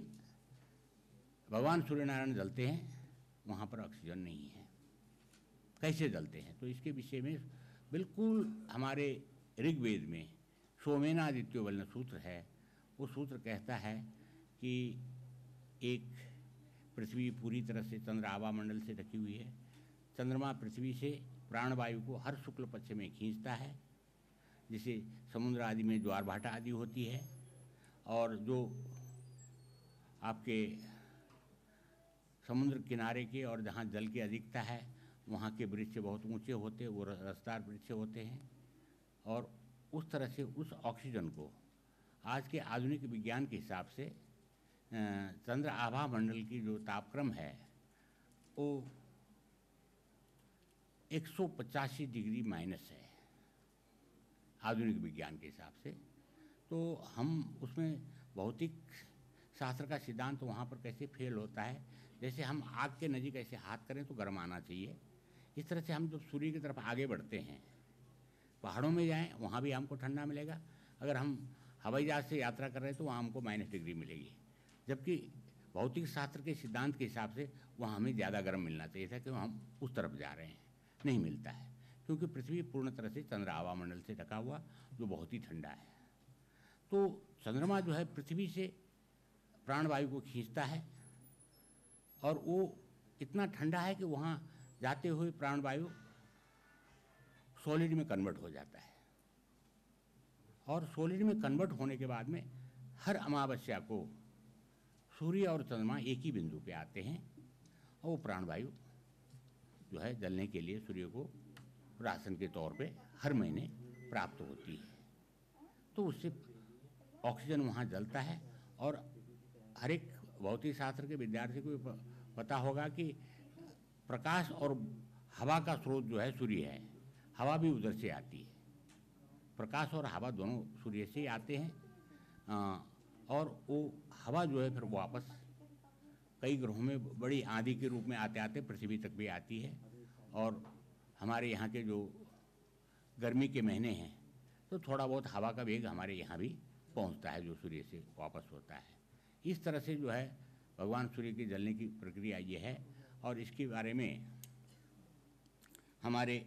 भगवान सूर्यनारायण जलते हैं, वहाँ पर ऑक्सीजन नहीं है। कैसे जलते हैं? तो इसके विषय में बिल्कुल हमारे ऋग्वेद में सोमेनादित्यो बलिन सूत्र है। वो सूत्र कहता है कि एक पृथ्वी पूरी तरह से चंद्र आभा मंडल से ढकी हुई है। चंद्रमा पृथ्वी से प्राणवायु को हर शुक्ल पक्ष में खींचता है, जिसे समुद्र आदि में ज्वार भाटा आदि होती है। और जो आपके समुद्र किनारे के और जहाँ जल की अधिकता है, वहाँ के वृक्ष बहुत ऊंचे होते हैं, वो रसदार वृक्ष होते हैं। और उस तरह से उस ऑक्सीजन को आज के आधुनिक विज्ञान के हिसाब से चंद्र आभा मंडल की जो तापक्रम है वो एक सौ पचासी डिग्री माइनस है आधुनिक विज्ञान के हिसाब से। तो हम उसमें भौतिक शास्त्र का सिद्धांत वहाँ पर कैसे फेल होता है जैसे हम आग के नज़दीक ऐसे हाथ करें तो गर्म आना चाहिए। इस तरह से हम जब सूर्य की तरफ आगे बढ़ते हैं, पहाड़ों में जाएं वहाँ भी हमको ठंडा मिलेगा। अगर हम हवाई जहाज़ से यात्रा कर रहे हैं तो वहाँ हमको माइनस डिग्री मिलेगी, जबकि भौतिक शास्त्र के सिद्धांत के हिसाब से वहाँ हमें ज़्यादा गर्म मिलना चाहिए था कि हम उस तरफ जा रहे हैं। नहीं मिलता है, क्योंकि पृथ्वी पूर्ण तरह से चंद्र हवा मंडल से ढका हुआ, जो बहुत ही ठंडा है। तो चंद्रमा जो है पृथ्वी से प्राणवायु को खींचता है और वो इतना ठंडा है कि वहाँ जाते हुए प्राणवायु सॉलिड में कन्वर्ट हो जाता है, और सॉलिड में कन्वर्ट होने के बाद में हर अमावस्या को सूर्य और चंद्रमा एक ही बिंदु पे आते हैं, और वो प्राणवायु जो है जलने के लिए सूर्य को राशन के तौर पे हर महीने प्राप्त होती है। तो उससे ऑक्सीजन वहाँ जलता है, और हर एक भौतिक शास्त्र के विद्यार्थी को पता होगा कि प्रकाश और हवा का स्रोत जो है सूर्य है, हवा भी उधर से आती है। प्रकाश और हवा दोनों सूर्य से आते हैं, आ, और वो हवा जो है फिर वापस कई ग्रहों में बड़ी आंधी के रूप में आते आते पृथ्वी तक भी आती है। और हमारे यहाँ के जो गर्मी के महीने हैं तो थोड़ा बहुत हवा का वेग हमारे यहाँ भी पहुँचता है, जो सूर्य से वापस होता है। इस तरह से जो है भगवान सूर्य की जलने की प्रक्रिया ये है। और इसके बारे में हमारे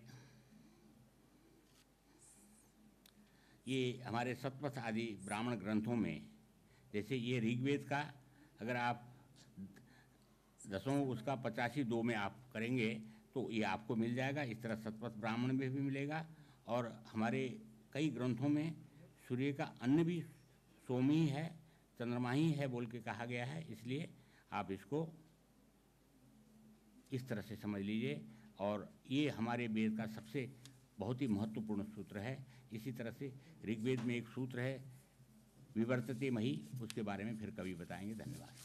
ये हमारे सतपथ आदि ब्राह्मण ग्रंथों में, जैसे ये ऋग्वेद का अगर आप दसों उसका पचासी दो में आप करेंगे तो ये आपको मिल जाएगा। इस तरह सतपथ ब्राह्मण में भी मिलेगा। और हमारे कई ग्रंथों में सूर्य का अन्न भी सोमी ही है, चंद्रमा ही है बोल के कहा गया है, इसलिए आप इसको इस तरह से समझ लीजिए। और ये हमारे वेद का सबसे बहुत ही महत्वपूर्ण सूत्र है। इसी तरह से ऋग्वेद में एक सूत्र है विवर्तते मही, उसके बारे में फिर कभी बताएंगे। धन्यवाद।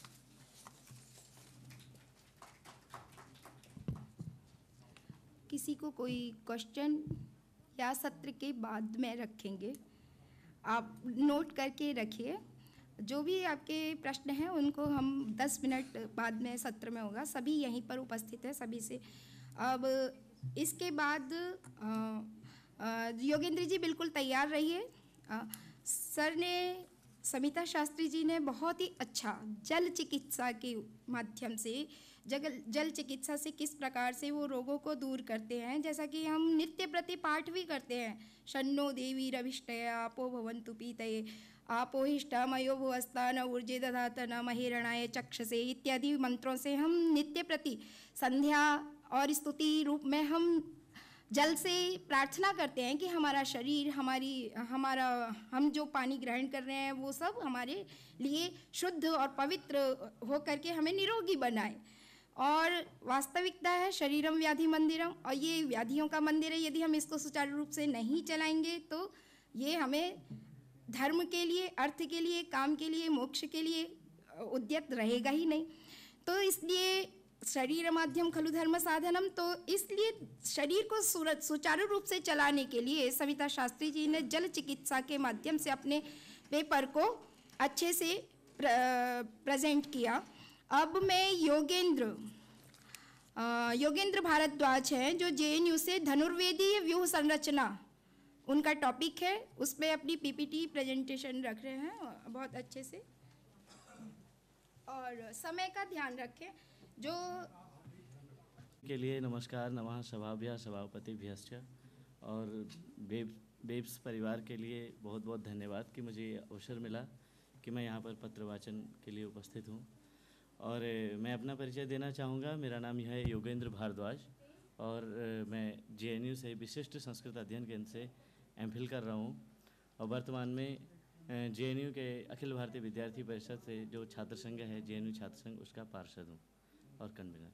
किसी को कोई क्वेश्चन या सत्र के बाद में रखेंगे, आप नोट करके रखिए। जो भी आपके प्रश्न हैं उनको हम दस मिनट बाद में सत्र में होगा, सभी यहीं पर उपस्थित है सभी से। अब इसके बाद योगेंद्र जी बिल्कुल तैयार रहिए। सर ने समिता शास्त्री जी ने बहुत ही अच्छा जल चिकित्सा के माध्यम से जगल जल चिकित्सा से किस प्रकार से वो रोगों को दूर करते हैं, जैसा कि हम नित्य प्रति पाठ भी करते हैं, शन्नो देवी रविष्टया आपो भवन्तु पीतये आपो हिष्टामयो भुवस्ता न ऊर्जे दधात न महिरणाय चक्षसे इत्यादि मंत्रों से हम नित्य प्रति संध्या और स्तुति रूप में हम जल से प्रार्थना करते हैं कि हमारा शरीर, हमारी हमारा हम जो पानी ग्रहण कर रहे हैं वो सब हमारे लिए शुद्ध और पवित्र हो करके हमें निरोगी बनाए। और वास्तविकता है शरीरम व्याधि मंदिरम, और ये व्याधियों का मंदिर है। यदि हम इसको सुचारू रूप से नहीं चलाएंगे तो ये हमें धर्म के लिए, अर्थ के लिए, काम के लिए, मोक्ष के लिए उद्यत रहेगा ही नहीं। तो इसलिए शरीर माध्यम खलु धर्म साधनम, तो इसलिए शरीर को सुचारू रूप से चलाने के लिए समिता शास्त्री जी ने जल चिकित्सा के माध्यम से अपने पेपर को अच्छे से प्र, प्रेजेंट किया। अब मैं योगेंद्र योगेंद्र भारद्वाज हैं जो जे एन यू से धनुर्वेदीय व्यूह संरचना उनका टॉपिक है, उसमें अपनी पीपीटी प्रेजेंटेशन रख रहे हैं बहुत अच्छे से। और समय का ध्यान रखें। जो के लिए नमस्कार, नमः सभाभ्यः सभापतिभ्यश्च, और बेब बेब्स परिवार के लिए बहुत बहुत धन्यवाद कि मुझे अवसर मिला कि मैं यहाँ पर पत्र वाचन के लिए उपस्थित हूँ। और मैं अपना परिचय देना चाहूँगा। मेरा नाम है योगेंद्र भारद्वाज और मैं जे एन यू से विशिष्ट संस्कृत अध्ययन केंद्र से एम फिल कर रहा हूँ, और वर्तमान में जे एन यू के अखिल भारतीय विद्यार्थी परिषद से जो छात्र संघ है जे एन यू छात्र संघ, उसका पार्षद हूँ और कन्वीनर।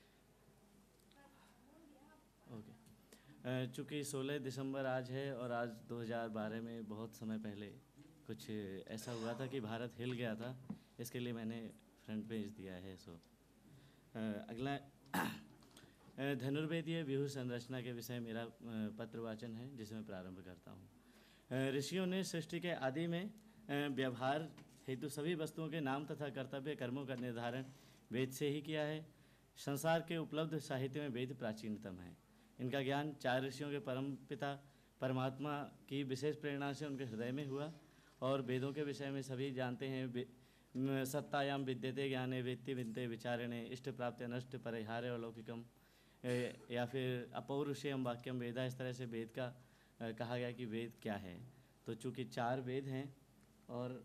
ओके, चूँकि सोलह दिसंबर आज है और आज दो हज़ार बारह में बहुत समय पहले कुछ ऐसा हुआ था कि भारत हिल गया था, इसके लिए मैंने फ्रंट पेज दिया है। सो अगला धनुर्वेदीय व्यूह संरचना के विषय मेरा पत्र वाचन है, जिसे मैं प्रारंभ करता हूँ। ऋषियों ने सृष्टि के आदि में व्यवहार हेतु सभी वस्तुओं के नाम तथा कर्तव्य कर्मों का निर्धारण वेद से ही किया है। संसार के उपलब्ध साहित्य में वेद प्राचीनतम है। इनका ज्ञान चार ऋषियों के परम पिता परमात्मा की विशेष प्रेरणा से उनके हृदय में हुआ। और वेदों के विषय में सभी जानते हैं, सत्तायाम विद्यते ज्ञाने वेत्ति विद्ये विचारणे इष्ट प्राप्त नष्ट परिहार्य अलौकिकम, या फिर अपौरुषेयम वाक्यम वेदा। इस तरह से वेद का कहा गया कि वेद क्या है। तो चूँकि चार वेद हैं और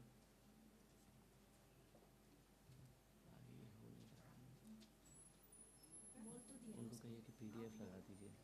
उनको कहिए कि पीडीएफ लगा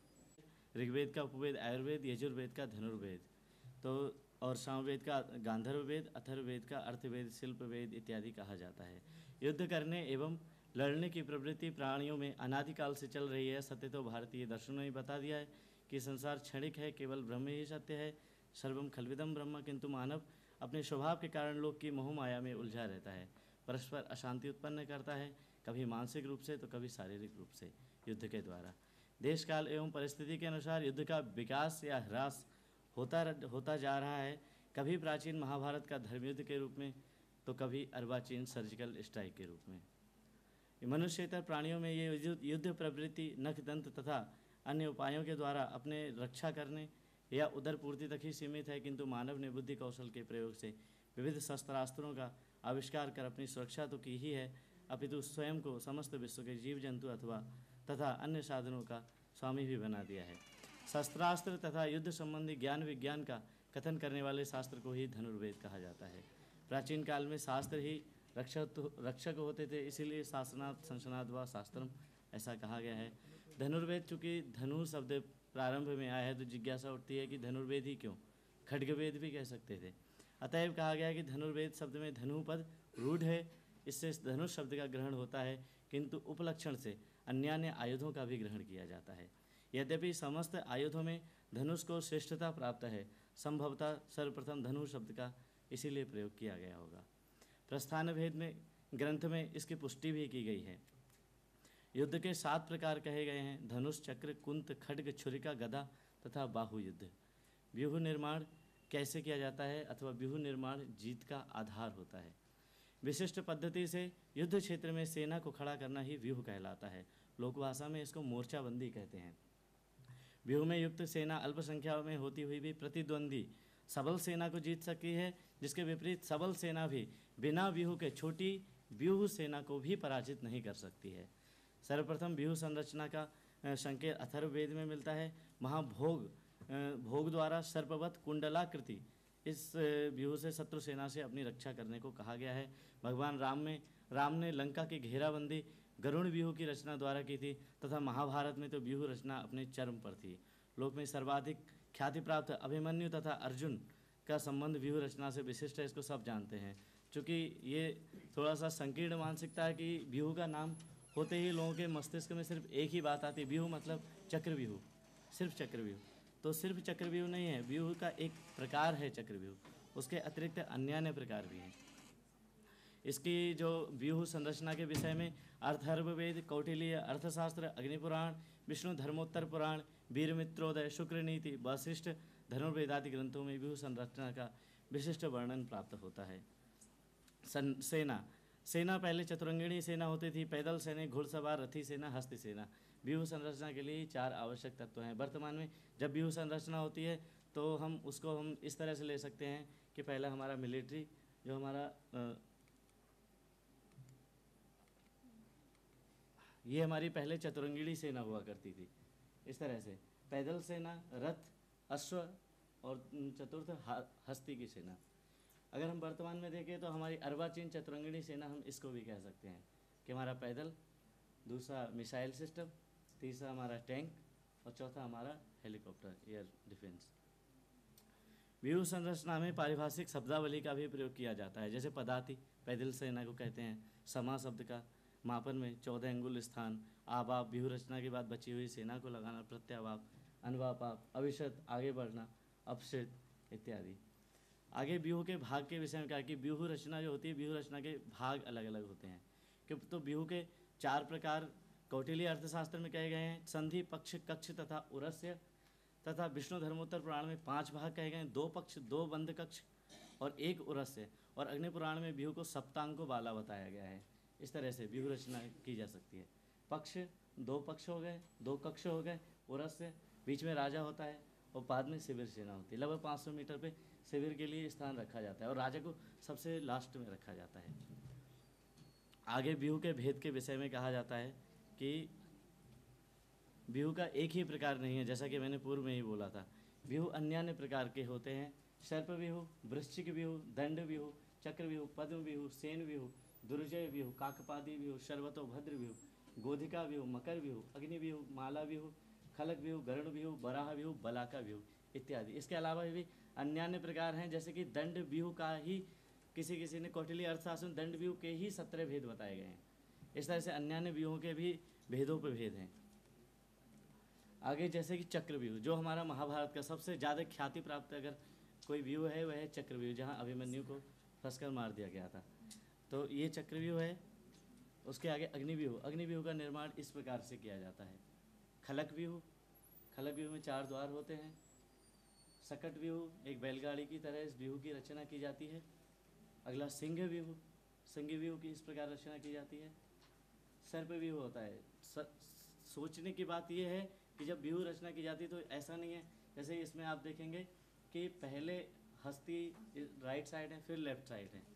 दीजिए। ऋग्वेद का उपवेद आयुर्वेद, यजुर्वेद का धनुर्वेद, तो और सामवेद का गांधर्व वेद, अथर्ववेद का अर्थवेद, शिल्प वेद इत्यादि कहा जाता है। युद्ध करने एवं लड़ने की प्रवृत्ति प्राणियों में अनादिकाल से चल रही है। सत्य तो भारतीय दर्शनों ने बता दिया है कि संसार क्षणिक है, केवल ब्रह्म ही सत्य है। सर्वम खल्विदम ब्रह्म, किंतु मानव अपने स्वभाव के कारण लोक की मोह माया में उलझा रहता है, परस्पर अशांति उत्पन्न करता है, कभी मानसिक रूप से तो कभी शारीरिक रूप से युद्ध के द्वारा। देश काल एवं परिस्थिति के अनुसार युद्ध का विकास या ह्रास होता होता जा रहा है। कभी प्राचीन महाभारत का धर्मयुद्ध के रूप में तो कभी अर्वाचीन सर्जिकल स्ट्राइक के रूप में। मनुष्येतर प्राणियों में ये युद्ध प्रवृत्ति नख दंत तथा अन्य उपायों के द्वारा अपने रक्षा करने या उदर पूर्ति तक ही सीमित है, किंतु मानव ने बुद्धि कौशल के प्रयोग से विविध शस्त्रास्त्रों का आविष्कार कर अपनी सुरक्षा तो की ही है, अपितु स्वयं को समस्त विश्व के जीव जंतु अथवा तथा अन्य साधनों का स्वामी भी बना दिया है। शस्त्रास्त्र तथा युद्ध संबंधी ज्ञान विज्ञान का कथन करने वाले शास्त्र को ही धनुर्वेद कहा जाता है। प्राचीन काल में शास्त्र ही रक्षक रक्षक होते थे, इसीलिए शासनात् संशनात् व शास्त्रम ऐसा कहा गया है। धनुर्वेद, चूँकि धनु शब्द प्रारंभ में आया है तो जिज्ञासा उठती है कि धनुर्वेद ही क्यों, खड्गवेद भी कह सकते थे। अतएव कहा गया है कि धनुर्वेद शब्द में धनु पद रूढ़ है, इससे धनुष शब्द का ग्रहण होता है, किंतु उपलक्षण से अन्यान्य आयुधों का भी ग्रहण किया जाता है। यद्यपि समस्त आयुधों में धनुष को श्रेष्ठता प्राप्त है, संभवतः सर्वप्रथम धनु शब्द का इसीलिए प्रयोग किया गया होगा। प्रस्थान भेद में ग्रंथ में इसकी पुष्टि भी की गई है। युद्ध के सात प्रकार कहे गए हैं: धनुष, चक्र, कुंत, खड्ग, छुरिका, गदा तथा बाहु युद्ध। व्यूह निर्माण कैसे किया जाता है अथवा व्यूह निर्माण जीत का आधार होता है। विशिष्ट पद्धति से युद्ध क्षेत्र में सेना को खड़ा करना ही व्यूह कहलाता है। लोकभाषा में इसको मोर्चाबंदी कहते हैं। व्यूह में युक्त सेना अल्पसंख्या में होती हुई भी प्रतिद्वंदी सबल सेना को जीत सकती है, जिसके विपरीत सबल सेना भी बिना व्यूह के छोटी व्यूह सेना को भी पराजित नहीं कर सकती है। सर्वप्रथम व्यूह संरचना का संकेत अथर्ववेद में मिलता है। वहाँ भोग भोग द्वारा सर्पवत कुंडलाकृति इस व्यूह से शत्रु सेना से अपनी रक्षा करने को कहा गया है। भगवान राम में राम ने लंका की घेराबंदी गरुण व्यूह की रचना द्वारा की थी तथा महाभारत में तो व्यूह रचना अपने चरम पर थी। लोक में सर्वाधिक ख्याति प्राप्त अभिमन्यु तथा अर्जुन का संबंध व्यूह रचना से विशिष्ट है, इसको सब जानते हैं। चूँकि ये थोड़ा सा संकीर्ण मानसिकता है कि व्यूह का नाम होते ही लोगों के मस्तिष्क में सिर्फ एक ही बात आती है, व्यूह मतलब चक्रव्यूह, सिर्फ चक्रव्यूह। तो सिर्फ चक्रव्यूह नहीं है, व्यूह का एक प्रकार है चक्रव्यूह, उसके अतिरिक्त अन्य अन्य प्रकार भी हैं। इसकी जो व्यूह संरचना के विषय में अर्थर्ववेद, कौटिल्य अर्थशास्त्र, अग्निपुराण, विष्णु धर्मोत्तर पुराण, वीरमित्रोदय, शुक्र नीति, वशिष्ठ, धनुर्वेदादि ग्रंथों में व्यूह संरचना का विशिष्ट वर्णन प्राप्त होता है। सेना सेना पहले चतुरंगिणी सेना होती थी, पैदल सेना, घुड़सवार, रथी सेना, हस्ती सेना। व्यूह संरचना के लिए चार आवश्यक तत्व हैं। वर्तमान में जब व्यूह संरचना होती है तो हम उसको हम इस तरह से ले सकते हैं कि पहला हमारा मिलिट्री, जो हमारा आ, ये हमारी पहले चतुरंगिणी सेना हुआ करती थी, इस तरह से पैदल सेना, रथ, अश्व और चतुर्थ हस्ती की सेना। अगर हम वर्तमान में देखें तो हमारी अर्वाचीन चतुरंगिणी सेना हम इसको भी कह सकते हैं कि हमारा पैदल, दूसरा मिसाइल सिस्टम, तीसरा हमारा टैंक और चौथा हमारा हेलीकॉप्टर, एयर डिफेंस। व्यूह संरचना में पारिभाषिक शब्दावली का भी प्रयोग किया जाता है, जैसे पदाति पैदल सेना को कहते हैं, समा शब्द का मापन में चौदह अंगुल स्थान, आबाप व्यूह रचना के बाद बची हुई सेना को लगाना, प्रत्यावाप, अनवापाप, अविशत आगे बढ़ना, अपशित इत्यादि। आगे व्यूह के भाग के विषय में कहा कि व्यूह रचना जो होती है, व्यूह रचना के भाग अलग अलग होते हैं। कि तो व्यूह के चार प्रकार कौटिल्य अर्थशास्त्र में कहे गए हैं: संधि, पक्ष, कक्ष तथा उरस्य। तथा विष्णु धर्मोत्तर पुराण में पांच भाग कहे गए हैं: दो पक्ष, दो बंद कक्ष और एक उरस्य। और अग्नि पुराण में व्यूह को सप्तांग को बाला बताया गया है। इस तरह से व्यूह रचना की जा सकती है। पक्ष, दो पक्ष हो गए, दो कक्ष हो गए, उरस से बीच में राजा होता है और बाद में शिविर सेना होती है। लगभग पाँच सौ मीटर पे शिविर के लिए स्थान रखा जाता है और राजा को सबसे लास्ट में रखा जाता है। आगे व्यूह के भेद के विषय में कहा जाता है कि व्यूह का एक ही प्रकार नहीं है, जैसा कि मैंने पूर्व में ही बोला था। व्यूह अन्य अन्य प्रकार के होते हैं। सर्प व्यूह, वृश्चिक व्यूह, दंड व्यूह, चक्र व्यूह, पद्म व्यूह, सेन व्यूह, दुर्जय व्यूह, काकपादी व्यूह, सर्वतो भद्र व्यूह, गोधिका व्यूह, मकर व्यूह, अग्नि व्यूह, माला व्यूह, खलक व्यूह, गरुड़ व्यूह, बराह व्यूह, बलाका व्यूह इत्यादि। इसके अलावा भी अन्य अन्य प्रकार हैं, जैसे कि दंड व्यूह का ही किसी किसी ने कौटिल्य अर्थशास्त्र दंड व्यूह के ही सत्रह भेद बताए गए हैं। इस तरह से अन्य अन्य व्यूहों के भी भेदों पर भेद हैं। आगे जैसे कि चक्रव्यूह, जो हमारा महाभारत का सबसे ज़्यादा ख्याति प्राप्त अगर कोई व्यूह है वह है चक्रव्यूह, जहाँ अभिमन्यु को फंसकर मार दिया गया था। तो ये चक्रव्यूह है। उसके आगे अग्निव्यूह, अग्निव्यूह का निर्माण इस प्रकार से किया जाता है। खलक व्यूह, खलक व्यूह में चार द्वार होते हैं। सकट व्यूह, एक बैलगाड़ी की तरह इस व्यूह की रचना की जाती है। अगला सिंह व्यूह, सिंह व्यूह की इस प्रकार रचना की जाती है। सर्प व्यूह होता है। स, सोचने की बात यह है कि जब व्यूह रचना की जाती है तो ऐसा नहीं है, जैसे इसमें आप देखेंगे कि पहले हस्ती राइट साइड है, फिर लेफ्ट साइड है।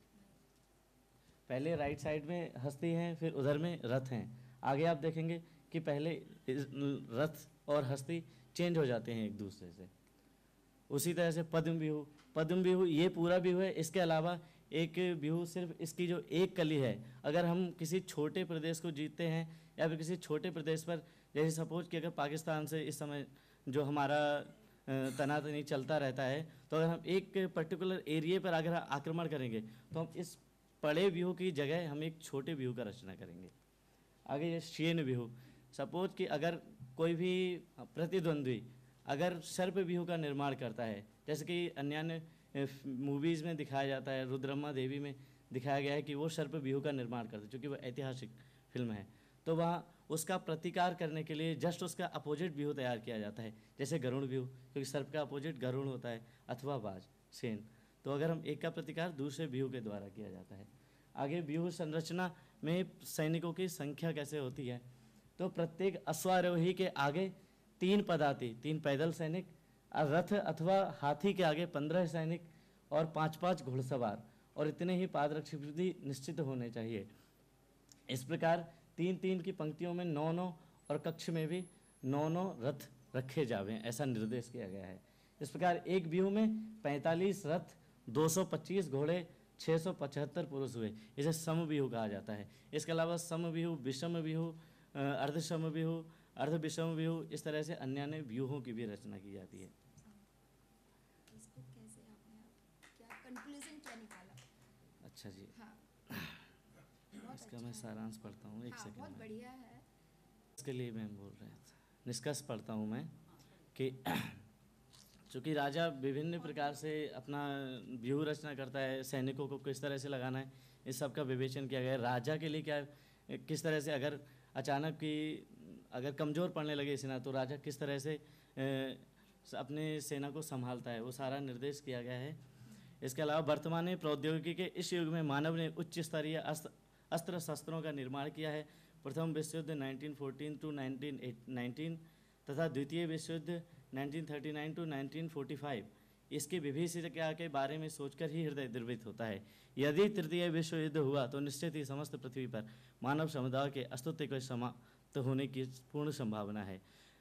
पहले राइट साइड में हस्ती हैं, फिर उधर में रथ हैं। आगे आप देखेंगे कि पहले रथ और हस्ती चेंज हो जाते हैं एक दूसरे से। उसी तरह से पद्म व्यूह, पद्म व्यूह ये पूरा व्यूह है। इसके अलावा एक व्यूह सिर्फ इसकी जो एक कली है, अगर हम किसी छोटे प्रदेश को जीतते हैं या फिर किसी छोटे प्रदेश पर, जैसे सपोज कि अगर पाकिस्तान से इस समय जो हमारा तनातनी चलता रहता है, तो अगर हम एक पर्टिकुलर एरिया पर अगर आक्रमण करेंगे तो हम इस बड़े व्यूह की जगह हम एक छोटे व्यूह का रचना करेंगे। आगे ये शेन व्यूह, सपोज कि अगर कोई भी प्रतिद्वंद्वी अगर सर्प व्यूह का निर्माण करता है, जैसे कि अन्य अन्य मूवीज़ में दिखाया जाता है, रुद्रम्मा देवी में दिखाया गया है कि वो सर्प व्यूह का निर्माण करते हैं, क्योंकि वो ऐतिहासिक फिल्म है। तो वहाँ उसका प्रतिकार करने के लिए जस्ट उसका अपोजिट व्यूह तैयार किया जाता है, जैसे गरुड़ व्यूह, क्योंकि सर्प का अपोजिट गरुड़ होता है, अथवा बाज, सेन। तो अगर हम एक का प्रतिकार दूसरे व्यूह के द्वारा किया जाता है। आगे व्यूह संरचना में सैनिकों की संख्या कैसे होती है, तो प्रत्येक अश्वारोही के आगे तीन पदाति, तीन पैदल सैनिक, रथ अथवा हाथी के आगे पंद्रह सैनिक और पाँच पाँच घुड़सवार, और इतने ही पादरक्षक भी निश्चित होने चाहिए। इस प्रकार तीन तीन की पंक्तियों में नौ नौ और कक्ष में भी नौ नौ रथ रखे जावें, ऐसा निर्देश किया गया है। इस प्रकार एक व्यूह में पैंतालीस रथ, दो सौ पच्चीस घोड़े, छः सौ पचहत्तर पुरुष हुए। इसे सम व्यूह कहा जाता है। इसके अलावा सम व्यूह, विषम व्यूह, अर्धसम व्यूह, अर्ध विषम व्यूह, इस तरह से अन्य अन्य व्यूहों की भी रचना की जाती है। इसको कैसे आपने क्या कंक्लूजन क्या निकाला? अच्छा जी, हाँ, इसका मैं सारांश पढ़ता हूँ, एक हाँ, सेकंड बहुत में। बढ़िया है। इसके लिए मैं बोल रहा था, निष्कर्ष पढ़ता हूँ मैं कि चूँकि राजा विभिन्न प्रकार से अपना व्यूह रचना करता है, सैनिकों को किस तरह से लगाना है, इस सब का विवेचन किया गया है। राजा के लिए क्या, किस तरह से अगर अचानक की अगर कमज़ोर पड़ने लगे सेना, तो राजा किस तरह से ए, अपने सेना को संभालता है, वो सारा निर्देश किया गया है। इसके अलावा वर्तमान प्रौद्योगिकी के इस युग में मानव ने उच्च स्तरीय अस्त्र अस्त्र शस्त्रों का निर्माण किया है। प्रथम विश्व युद्ध nineteen fourteen to nineteen nineteen तथा द्वितीय विश्व युद्ध nineteen thirty nine to nineteen forty five. इसकी विभीषिका के बारे में सोचकर ही हृदय द्रवित होता है। यदि तृतीय विश्व युद्ध हुआ तो निश्चित ही समस्त पृथ्वी पर मानव समुदाय के अस्तित्व को समाप्त होने की पूर्ण संभावना है।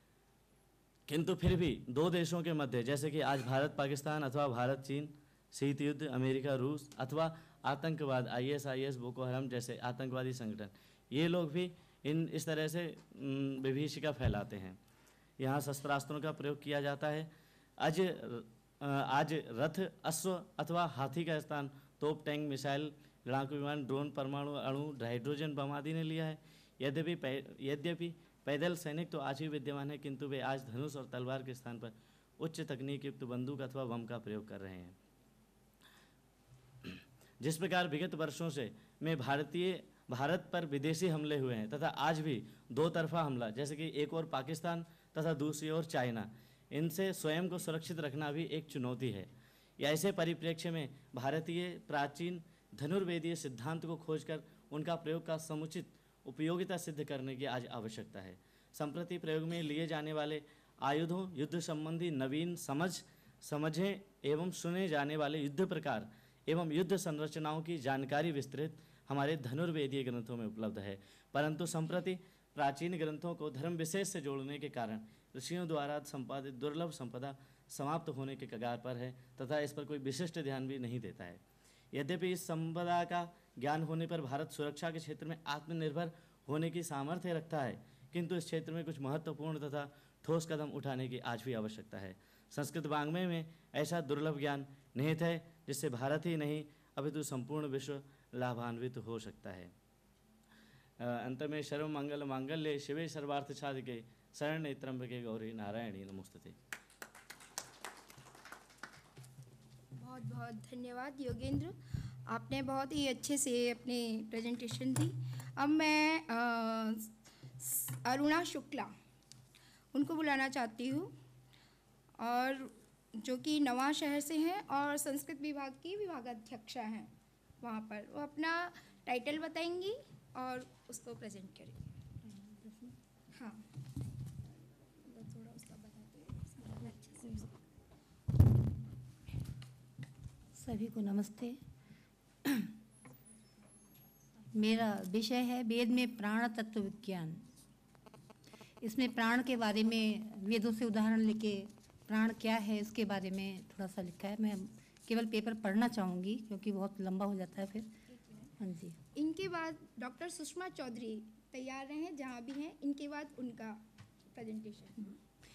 किंतु फिर भी दो देशों के मध्य, जैसे कि आज भारत पाकिस्तान अथवा भारत चीन, शीत युद्ध अमेरिका रूस, अथवा आतंकवाद I S I S Boko Haram जैसे आतंकवादी संगठन, ये लोग भी इन इस तरह से विभीषिका फैलाते हैं। यहाँ शस्त्रास्त्रों का प्रयोग किया जाता है। आज आज रथ, अश्व अथवा हाथी का स्थान तोप, टैंक, मिसाइल, लड़ाकू विमान, ड्रोन, परमाणु अणु, हाइड्रोजन बम आदि ने लिया है। यद्यपि यद्यपि पैदल सैनिक तो आज भी विद्यमान है, किंतु वे आज धनुष और तलवार के स्थान पर उच्च तकनीक युक्त बंदूक अथवा बम का प्रयोग कर रहे हैं। जिस प्रकार विगत वर्षों से में भारतीय भारत पर विदेशी हमले हुए हैं तथा आज भी दो तरफा हमला, जैसे कि एक और पाकिस्तान तथा दूसरी ओर चाइना, इनसे स्वयं को सुरक्षित रखना भी एक चुनौती है। या ऐसे परिप्रेक्ष्य में भारतीय प्राचीन धनुर्वेदीय सिद्धांत को खोजकर उनका प्रयोग का समुचित उपयोगिता सिद्ध करने की आज आवश्यकता है। संप्रति प्रयोग में लिए जाने वाले आयुधों, युद्ध संबंधी नवीन समझ समझे एवं सुने जाने वाले युद्ध प्रकार एवं युद्ध संरचनाओं की जानकारी विस्तृत हमारे धनुर्वेदीय ग्रंथों में उपलब्ध है, परंतु संप्रति प्राचीन ग्रंथों को धर्म विशेष से जोड़ने के कारण ऋषियों द्वारा संपादित दुर्लभ संपदा समाप्त होने के कगार पर है तथा इस पर कोई विशिष्ट ध्यान भी नहीं देता है। यद्यपि इस संपदा का ज्ञान होने पर भारत सुरक्षा के क्षेत्र में आत्मनिर्भर होने की सामर्थ्य रखता है, किंतु इस क्षेत्र में कुछ महत्वपूर्ण तथा ठोस कदम उठाने की आज भी आवश्यकता है। संस्कृत वाङ्मय में ऐसा दुर्लभ ज्ञान निहित है जिससे भारत ही नहीं अपितु संपूर्ण विश्व लाभान्वित हो सकता है। अंत में सर्व मंगल मांगल्ये शिवे सर्वार्थ साधिके शरण्ये त्र्यंबके गौरी नारायणी नमोस्तुते। बहुत बहुत धन्यवाद योगेंद्र, आपने बहुत ही अच्छे से अपनी प्रेजेंटेशन दी। अब मैं आ, अरुणा शुक्ला उनको बुलाना चाहती हूँ, और जो कि नवा शहर से हैं और संस्कृत विभाग की विभागाध्यक्षा हैं वहाँ पर। वो अपना टाइटल बताएंगी और उसको प्रेजेंट करेंगी। हाँ, थोड़ा उसका बताते हैं। सभी को नमस्ते। मेरा विषय है वेद में प्राण तत्व विज्ञान। इसमें प्राण के बारे में वेदों से उदाहरण लेके प्राण क्या है इसके बारे में थोड़ा सा लिखा है। मैं केवल पेपर पढ़ना चाहूँगी क्योंकि बहुत लंबा हो जाता है फिर। हाँ जी। इनके बाद डॉक्टर सुषमा चौधरी तैयार रहें जहाँ भी हैं, इनके बाद उनका प्रेजेंटेशन।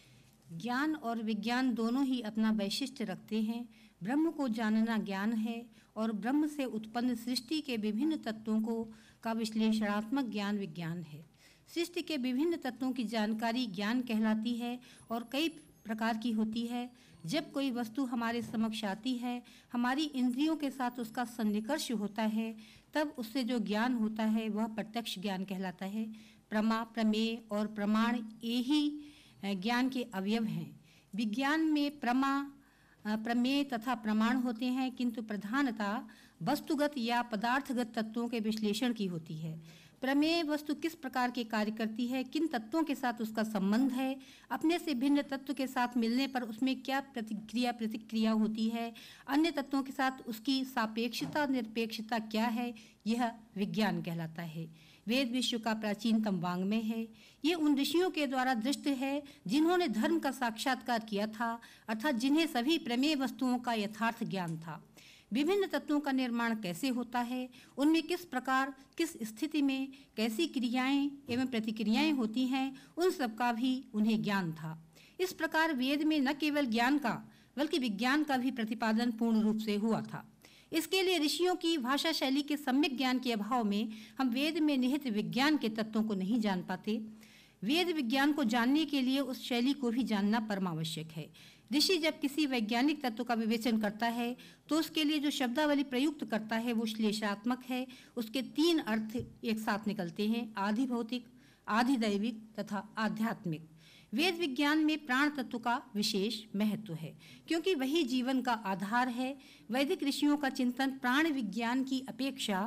ज्ञान और विज्ञान दोनों ही अपना वैशिष्ट्य रखते हैं। ब्रह्म को जानना ज्ञान है और ब्रह्म से उत्पन्न सृष्टि के विभिन्न तत्वों को का विश्लेषणात्मक ज्ञान विज्ञान है। सृष्टि के विभिन्न तत्वों की जानकारी ज्ञान कहलाती है और कई प्रकार की होती है। जब कोई वस्तु हमारे समक्ष आती है, हमारी इंद्रियों के साथ उसका सन्निकर्ष होता है, तब उससे जो ज्ञान होता है वह प्रत्यक्ष ज्ञान कहलाता है। प्रमा, प्रमेय और प्रमाण ये ही ज्ञान के अवयव हैं। विज्ञान में प्रमा, प्रमेय तथा प्रमाण होते हैं, किंतु प्रधानता वस्तुगत या पदार्थगत तत्वों के विश्लेषण की होती है। प्रमेय वस्तु किस प्रकार के कार्य करती है, किन तत्वों के साथ उसका संबंध है, अपने से भिन्न तत्व के साथ मिलने पर उसमें क्या प्रतिक्रिया प्रतिक्रिया होती है, अन्य तत्वों के साथ उसकी सापेक्षता निरपेक्षता क्या है, यह विज्ञान कहलाता है। वेद विश्व का प्राचीनतम वाङ्मय है। ये उन ऋषियों के द्वारा दृष्ट है जिन्होंने धर्म का साक्षात्कार किया था, अर्थात जिन्हें सभी प्रमेय वस्तुओं का यथार्थ ज्ञान था। विभिन्न तत्वों का निर्माण कैसे होता है, उनमें किस प्रकार किस स्थिति में कैसी क्रियाएं एवं प्रतिक्रियाएं होती हैं, उन सब का भी उन्हें ज्ञान था। इस प्रकार वेद में न केवल ज्ञान का बल्कि विज्ञान का भी प्रतिपादन पूर्ण रूप से हुआ था। इसके लिए ऋषियों की भाषा शैली के सम्यक ज्ञान के अभाव में हम वेद में निहित विज्ञान के तत्वों को नहीं जान पाते। वेद विज्ञान को जानने के लिए उस शैली को भी जानना परमावश्यक है। ऋषि जब किसी वैज्ञानिक तत्व का विवेचन करता है तो उसके लिए जो शब्दावली प्रयुक्त करता है वो श्लेषात्मक है। उसके तीन अर्थ एक साथ निकलते हैं, आधि भौतिक, आधि दैविक तथा आध्यात्मिक। वेद विज्ञान में प्राण तत्व का विशेष महत्व है क्योंकि वही जीवन का आधार है। वैदिक ऋषियों का चिंतन प्राण विज्ञान की अपेक्षा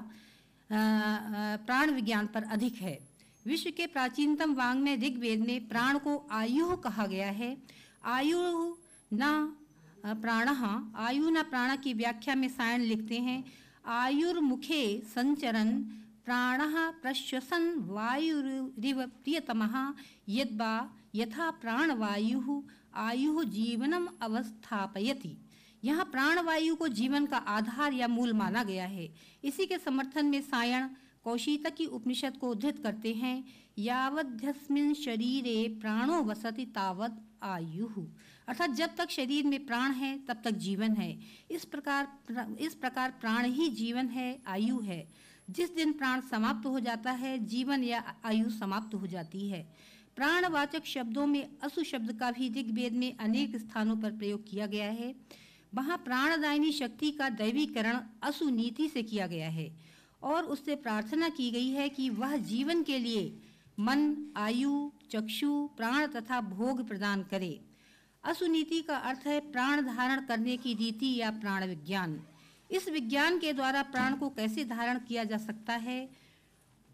प्राण विज्ञान पर अधिक है। विश्व के प्राचीनतम वाङ्मय ऋग्वेद में प्राण को आयु कहा गया है। आयु न प्राणः, आयु न प्राण की व्याख्या में सायण लिखते हैं, आयुर्मुखे संचरन् प्राणः प्रश्वसन वायुरिव प्रियतमः यद्वा यथा प्राणवायुः आयुः जीवनम अवस्थापयति। यहाँ प्राणवायु को जीवन का आधार या मूल माना गया है। इसी के समर्थन में सायण कौशितकी उपनिषद को उद्धृत करते हैं, यावद्यस्मिन् शरीरे प्राणो वसति तावत् आयुः, अर्थात जब तक शरीर में प्राण है तब तक जीवन है। इस प्रकार इस प्रकार प्राण ही जीवन है, आयु है। जिस दिन प्राण समाप्त हो जाता है, जीवन या आयु समाप्त हो जाती है। प्राणवाचक शब्दों में असु शब्द का भी ऋग्वेद में अनेक स्थानों पर प्रयोग किया गया है। वहाँ प्राणदायिनी शक्ति का दैवीकरण असु नीति से किया गया है और उससे प्रार्थना की गई है कि वह जीवन के लिए मन, आयु, चक्षु, प्राण तथा भोग प्रदान करे। असुनीति का अर्थ है प्राण धारण करने की रीति या प्राण विज्ञान। इस विज्ञान के द्वारा प्राण को कैसे धारण किया जा सकता है,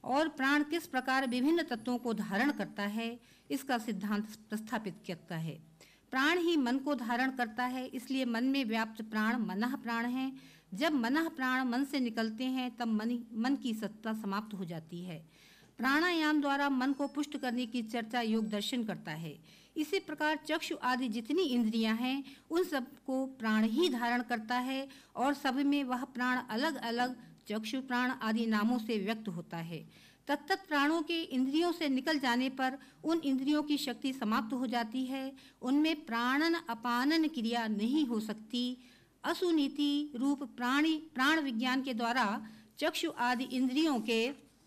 और प्राण किस प्रकार विभिन्न तत्वों को धारण करता है, इसका सिद्धांत प्रस्थापित करता है। प्राण ही मन को धारण करता है, इसलिए मन में व्याप्त प्राण मनः प्राण है। जब मनः प्राण मन से निकलते हैं तब मन मन की सत्ता समाप्त हो जाती है। प्राणायाम द्वारा मन को पुष्ट करने की चर्चा योग दर्शन करता है। इसी प्रकार चक्षु आदि जितनी इंद्रियां हैं उन सबको प्राण ही धारण करता है और सब में वह प्राण अलग अलग चक्षु प्राण आदि नामों से व्यक्त होता है। तत्त प्राणों के इंद्रियों से निकल जाने पर उन इंद्रियों की शक्ति समाप्त हो जाती है। उनमें प्राणन अपानन क्रिया नहीं हो सकती। असुनीति रूप प्राणी प्राण विज्ञान के द्वारा चक्षु आदि इंद्रियों के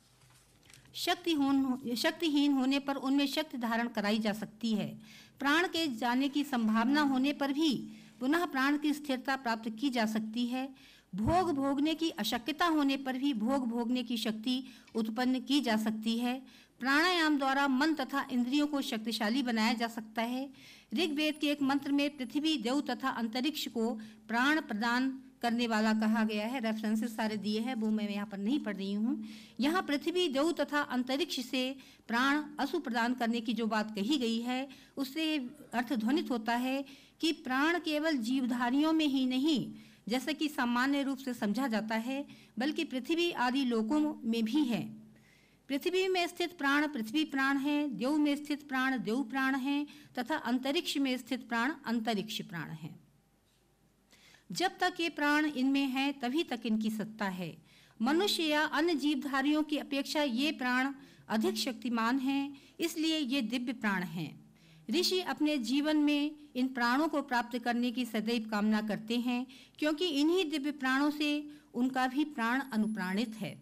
शक्तिहीन शक्तिहीन होने पर उनमें शक्ति धारण कराई जा सकती है। प्राण के जाने की संभावना होने पर भी पुनः प्राण की स्थिरता प्राप्त की जा सकती है। भोग भोगने की अशक्यता होने पर भी भोग भोगने की शक्ति उत्पन्न की जा सकती है। प्राणायाम द्वारा मन तथा इंद्रियों को शक्तिशाली बनाया जा सकता है। ऋग्वेद के एक मंत्र में पृथ्वी, देव तथा अंतरिक्ष को प्राण प्रदान करने वाला कहा गया है। रेफरेंसेस सारे दिए हैं, वो मैं यहाँ पर नहीं पढ़ रही हूँ। यहाँ पृथ्वी, देव तथा अंतरिक्ष से प्राण असु प्रदान करने की जो बात कही गई है उससे अर्थ ध्वनित होता है कि प्राण केवल जीवधारियों में ही नहीं, जैसा कि सामान्य रूप से समझा जाता है, बल्कि पृथ्वी आदि लोकों में भी है। पृथ्वी में स्थित प्राण पृथ्वी प्राण है, देव में स्थित प्राण देव प्राण है तथा अंतरिक्ष में स्थित प्राण अंतरिक्ष प्राण है। जब तक ये प्राण इनमें हैं तभी तक इनकी सत्ता है। मनुष्य या अन्य जीवधारियों की अपेक्षा ये प्राण अधिक शक्तिमान हैं, इसलिए ये दिव्य प्राण हैं। ऋषि अपने जीवन में इन प्राणों को प्राप्त करने की सदैव कामना करते हैं, क्योंकि इन्हीं दिव्य प्राणों से उनका भी प्राण अनुप्राणित है।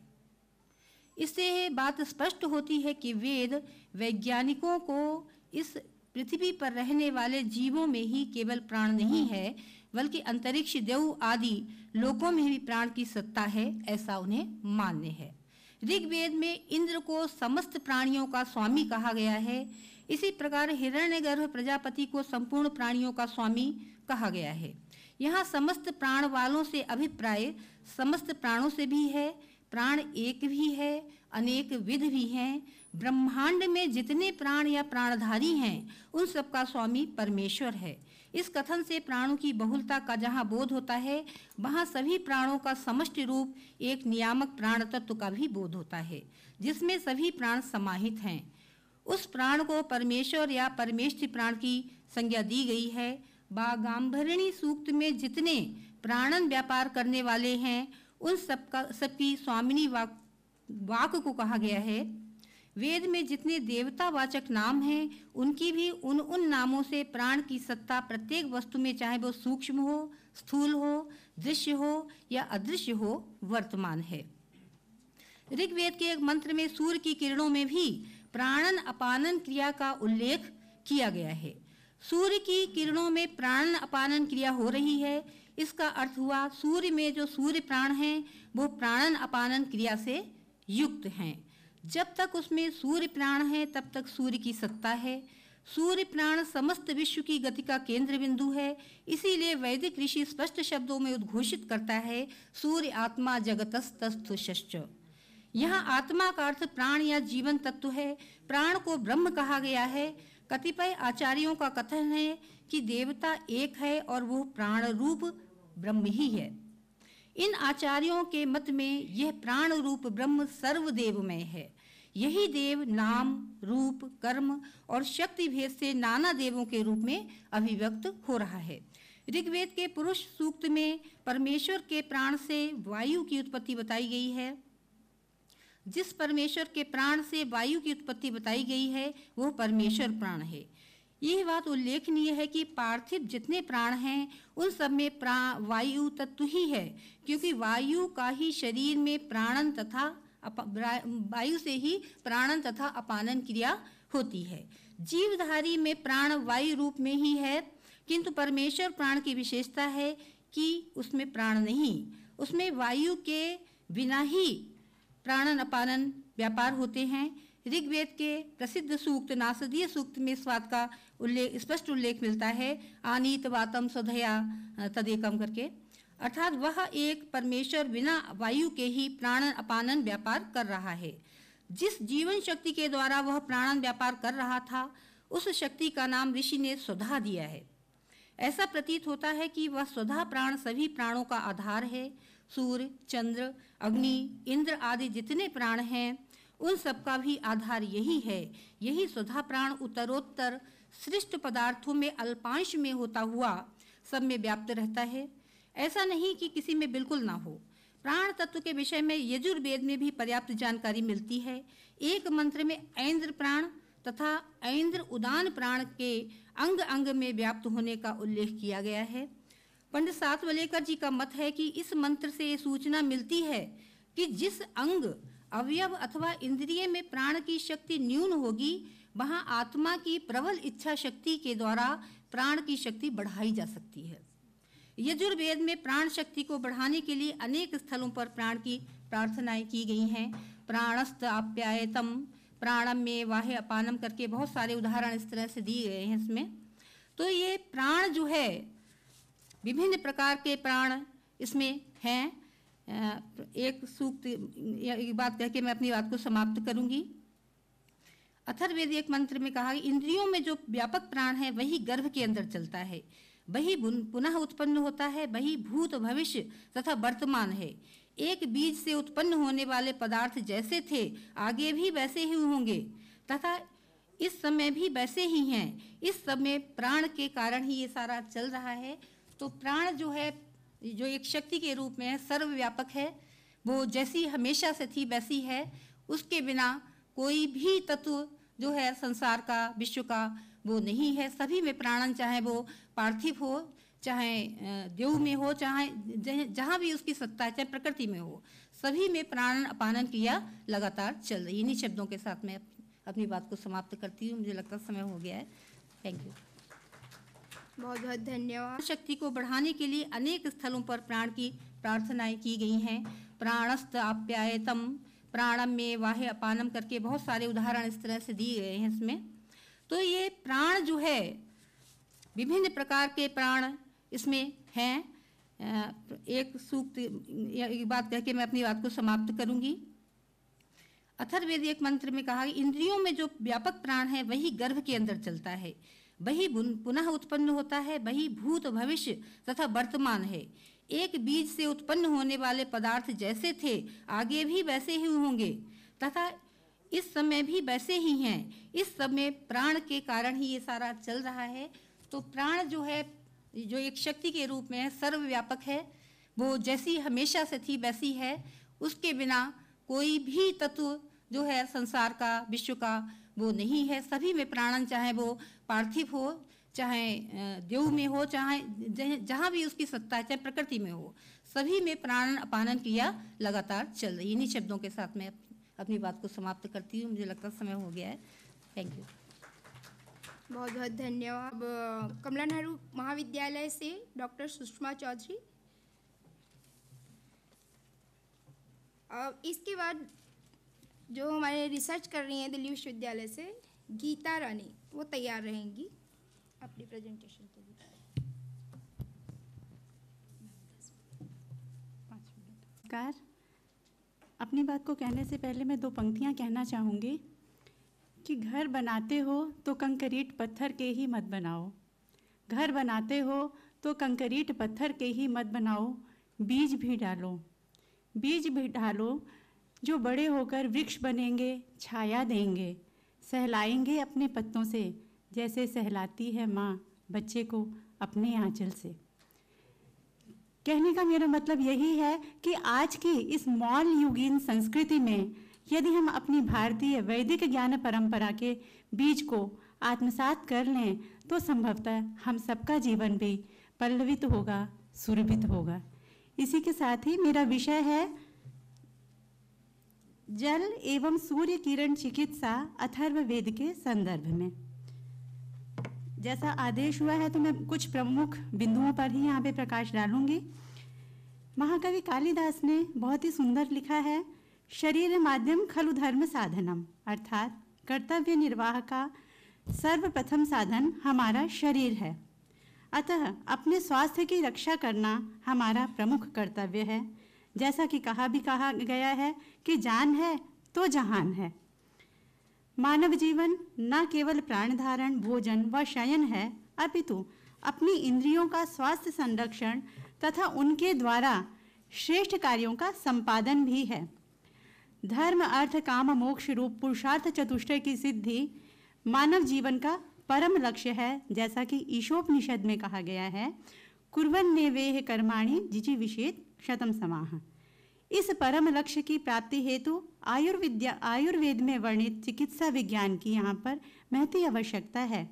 इससे बात स्पष्ट होती है कि वेद वैज्ञानिकों को इस पृथ्वी पर रहने वाले जीवों में ही केवल प्राण नहीं है, बल्कि अंतरिक्ष, देव आदि लोकों में भी प्राण की सत्ता है, ऐसा उन्हें मान्य है। ऋग्वेद में इंद्र को समस्त प्राणियों का स्वामी कहा गया है। इसी प्रकार हिरण्यगर्भ प्रजापति को संपूर्ण प्राणियों का स्वामी कहा गया है। यहाँ समस्त प्राण वालों से अभिप्राय समस्त प्राणों से भी है। प्राण एक भी है, अनेक विध भी हैं। ब्रह्मांड में जितने प्राण या प्राणधारी हैं उन सबका स्वामी परमेश्वर है। इस कथन से प्राणों की बहुलता का जहाँ बोध होता है, वहाँ सभी प्राणों का समष्टि रूप एक नियामक प्राण तत्व का भी बोध होता है, जिसमें सभी प्राण समाहित हैं। उस प्राण को परमेश्वर या परमेष्ठि प्राण की संज्ञा दी गई है। बागांभरणी सूक्त में जितने प्राणन व्यापार करने वाले हैं उन सबका सबकी स्वामिनी वाक वाक को कहा गया है। वेद में जितने देवतावाचक नाम हैं उनकी भी उन उन नामों से प्राण की सत्ता प्रत्येक वस्तु में, चाहे वो सूक्ष्म हो, स्थूल हो, दृश्य हो या अदृश्य हो, वर्तमान है। ऋग्वेद के एक मंत्र में सूर्य की किरणों में भी प्राणन अपानन क्रिया का उल्लेख किया गया है। सूर्य की किरणों में प्राणन अपानन क्रिया हो रही है। इसका अर्थ हुआ सूर्य में जो सूर्य प्राण हैं वो प्राणन अपानन क्रिया से युक्त हैं। जब तक उसमें सूर्य प्राण है तब तक सूर्य की सत्ता है। सूर्य प्राण समस्त विश्व की गति का केंद्र बिंदु है। इसीलिए वैदिक ऋषि स्पष्ट शब्दों में उद्घोषित करता है, सूर्य आत्मा जगतस्तस्थुश्च। यहाँ आत्मा का अर्थ प्राण या जीवन तत्व है। प्राण को ब्रह्म कहा गया है। कतिपय आचार्यों का कथन है कि देवता एक है और वो प्राण रूप ब्रह्म ही है। इन आचार्यों के मत में यह प्राण रूप ब्रह्म सर्वदेवमय है। यही देव नाम, रूप, कर्म और शक्ति भेद से नाना देवों के रूप में अभिव्यक्त हो रहा है। ऋग्वेद के पुरुष सूक्त में परमेश्वर के प्राण से वायु की उत्पत्ति बताई गई है। जिस परमेश्वर के प्राण से वायु की उत्पत्ति बताई गई है वो परमेश्वर प्राण है। यह बात उल्लेखनीय है कि पार्थिव जितने प्राण हैं उन सब में प्राण वायु तत्व ही है, क्योंकि वायु का ही शरीर में प्राणन तथा वायु से ही प्राणन तथा अपानन क्रिया होती है। जीवधारी में प्राण वायु रूप में ही है, किंतु परमेश्वर प्राण की विशेषता है कि उसमें प्राण नहीं, उसमें वायु के बिना ही प्राणन अपानन व्यापार होते हैं। ऋग्वेद के प्रसिद्ध सूक्त नासदीय सूक्त में स्वाद का उल्लेख स्पष्ट उल्लेख मिलता है, आनीत वातम स्वधया तदेकम करके, अर्थात वह एक परमेश्वर बिना वायु के ही प्राणन अपानन व्यापार कर रहा है। जिस जीवन शक्ति के द्वारा वह प्राणन व्यापार कर रहा था, उस शक्ति का नाम ऋषि ने स्वधा दिया है। ऐसा प्रतीत होता है कि वह स्वधा प्राण सभी प्राणों का आधार है। सूर्य, चंद्र, अग्नि, इंद्र आदि जितने प्राण हैं, उन सबका भी आधार यही है। यही स्वधा प्राण उत्तरोत्तर सृष्ट पदार्थों में अल्पांश में होता हुआ सब में व्याप्त रहता है। ऐसा नहीं कि किसी में बिल्कुल ना हो। प्राण तत्व के विषय में यजुर्वेद में भी पर्याप्त जानकारी मिलती है। एक मंत्र में ऐन्द्र प्राण तथा ऐन्द्र उदान प्राण के अंग अंग में व्याप्त होने का उल्लेख किया गया है। पंडित सातवलेकर जी का मत है कि इस मंत्र से सूचना मिलती है कि जिस अंग, अवयव अथवा इंद्रिय में प्राण की शक्ति न्यून होगी, वहां आत्मा की प्रबल इच्छा शक्ति के द्वारा प्राण की शक्ति बढ़ाई जा सकती है। यजुर्वेद में प्राण शक्ति को बढ़ाने के लिए अनेक स्थलों पर प्राण की प्रार्थनाएं की गई हैं। प्राणस्त आप्यायतम, प्राणम में वाहे अपानम करके बहुत सारे उदाहरण इस तरह से दिए गए हैं इसमें। तो ये प्राण जो है, विभिन्न प्रकार के प्राण इसमें हैं। एक सूक्त, एक बात कह के मैं अपनी बात को समाप्त करूंगी। अथर्ववेद एक मंत्र में कहा, इंद्रियों में जो व्यापक प्राण है वही गर्भ के अंदर चलता है, वही पुनः उत्पन्न होता है, वही भूत, भविष्य तथा वर्तमान है। एक बीज से उत्पन्न होने वाले पदार्थ जैसे थे, आगे भी वैसे ही होंगे तथा इस समय भी वैसे ही हैं। इस समय प्राण के कारण ही ये सारा चल रहा है। तो प्राण जो है, जो एक शक्ति के रूप में है, सर्वव्यापक है। वो जैसी हमेशा से थी वैसी है। उसके बिना कोई भी तत्व जो है संसार का, विश्व का, वो नहीं है। सभी में प्राणन, चाहे वो पार्थिव हो, चाहे देव में हो, चाहे जहाँ भी उसकी सत्ता है, चाहे प्रकृति में हो, सभी में प्राणन अपानन क्रिया लगातार चल रही है। इन्हीं शब्दों के साथ मैं अपनी बात को समाप्त करती हूँ। मुझे लगता है समय हो गया है। Thank you. बहुत बहुत धन्यवाद। शक्ति को बढ़ाने के लिए अनेक स्थलों पर प्राण की प्रार्थनाएं की गई हैं। प्राणस्त आप्यायतम, प्राणम में वाहे अपानम करके बहुत सारे उदाहरण इस तरह से दिए गए हैं इसमें। तो ये प्राण जो है, विभिन्न प्रकार के प्राण इसमें हैं। एक सूक्त, एक बात कह के मैं अपनी बात को समाप्त करूंगी। अथर्ववेद एक मंत्र में कहा, इंद्रियों में जो व्यापक प्राण है वही गर्भ के अंदर चलता है, वही पुनः उत्पन्न होता है, वही भूत, भविष्य तथा वर्तमान है। एक बीज से उत्पन्न होने वाले पदार्थ जैसे थे, आगे भी वैसे ही होंगे तथा इस समय भी वैसे ही हैं। इस समय प्राण के कारण ही ये सारा चल रहा है। तो प्राण जो है, जो एक शक्ति के रूप में है, सर्वव्यापक है। वो जैसी हमेशा से थी वैसी है। उसके बिना कोई भी तत्व जो है संसार का, विश्व का, वो नहीं है। सभी में प्राणन, चाहे वो पार्थिव हो, चाहे देव में हो, चाहे जहाँ भी उसकी सत्ता है, चाहे प्रकृति में हो, सभी में प्राणन अपानन क्रिया लगातार चल रही है। इन्हीं शब्दों के साथ मैं अपनी बात को समाप्त करती हूँ। मुझे लगता है समय हो गया है। Thank you. बहुत बहुत धन्यवाद। कमला नेहरू महाविद्यालय से डॉक्टर सुषमा चौधरी। अब इसके बाद जो हमारे रिसर्च कर रही हैं दिल्ली विश्वविद्यालय से, गीता रानी, वो तैयार रहेंगी अपनी प्रेजेंटेशन के लिए। नमस्कार। अपनी बात को कहने से पहले मैं दो पंक्तियाँ कहना चाहूँगी कि घर बनाते हो तो कंक्रीट पत्थर के ही मत बनाओ, घर बनाते हो तो कंक्रीट पत्थर के ही मत बनाओ, बीज भी डालो, बीज भी डालो जो बड़े होकर वृक्ष बनेंगे, छाया देंगे, सहलाएंगे अपने पत्तों से जैसे सहलाती है माँ बच्चे को अपने आंचल से। कहने का मेरा मतलब यही है कि आज की इस मौल युगीन संस्कृति में यदि हम अपनी भारतीय वैदिक ज्ञान परंपरा के बीज को आत्मसात कर लें तो संभवतः हम सबका जीवन भी पल्लवित होगा, सुरभित होगा। इसी के साथ ही मेरा विषय है जल एवं सूर्य किरण चिकित्सा अथर्ववेद के संदर्भ में। जैसा आदेश हुआ है तो मैं कुछ प्रमुख बिंदुओं पर ही यहाँ पे प्रकाश डालूंगी। महाकवि कालिदास ने बहुत ही सुंदर लिखा है, शरीर माध्यम खलु धर्म साधनम, अर्थात कर्तव्य निर्वाह का सर्वप्रथम साधन हमारा शरीर है। अतः अपने स्वास्थ्य की रक्षा करना हमारा प्रमुख कर्तव्य है। जैसा कि कहा भी कहा गया है कि जान है तो जहान है। मानव जीवन न केवल प्राण धारण, भोजन व शयन है, अपितु अपनी इंद्रियों का स्वास्थ्य संरक्षण तथा उनके द्वारा श्रेष्ठ कार्यों का संपादन भी है। धर्म, अर्थ, काम, मोक्ष रूप पुरुषार्थ चतुष्टय की सिद्धि मानव जीवन का परम लक्ष्य है, जैसा कि ईशोपनिषद में कहा गया है, कुर्वन्नेवेह कर्माणि जिजीविषेत शतम समाह। इस परम लक्ष्य की प्राप्ति हेतु आयुर्विद्या आयुर्वेद में वर्णित चिकित्सा विज्ञान की यहाँ पर महती आवश्यकता है।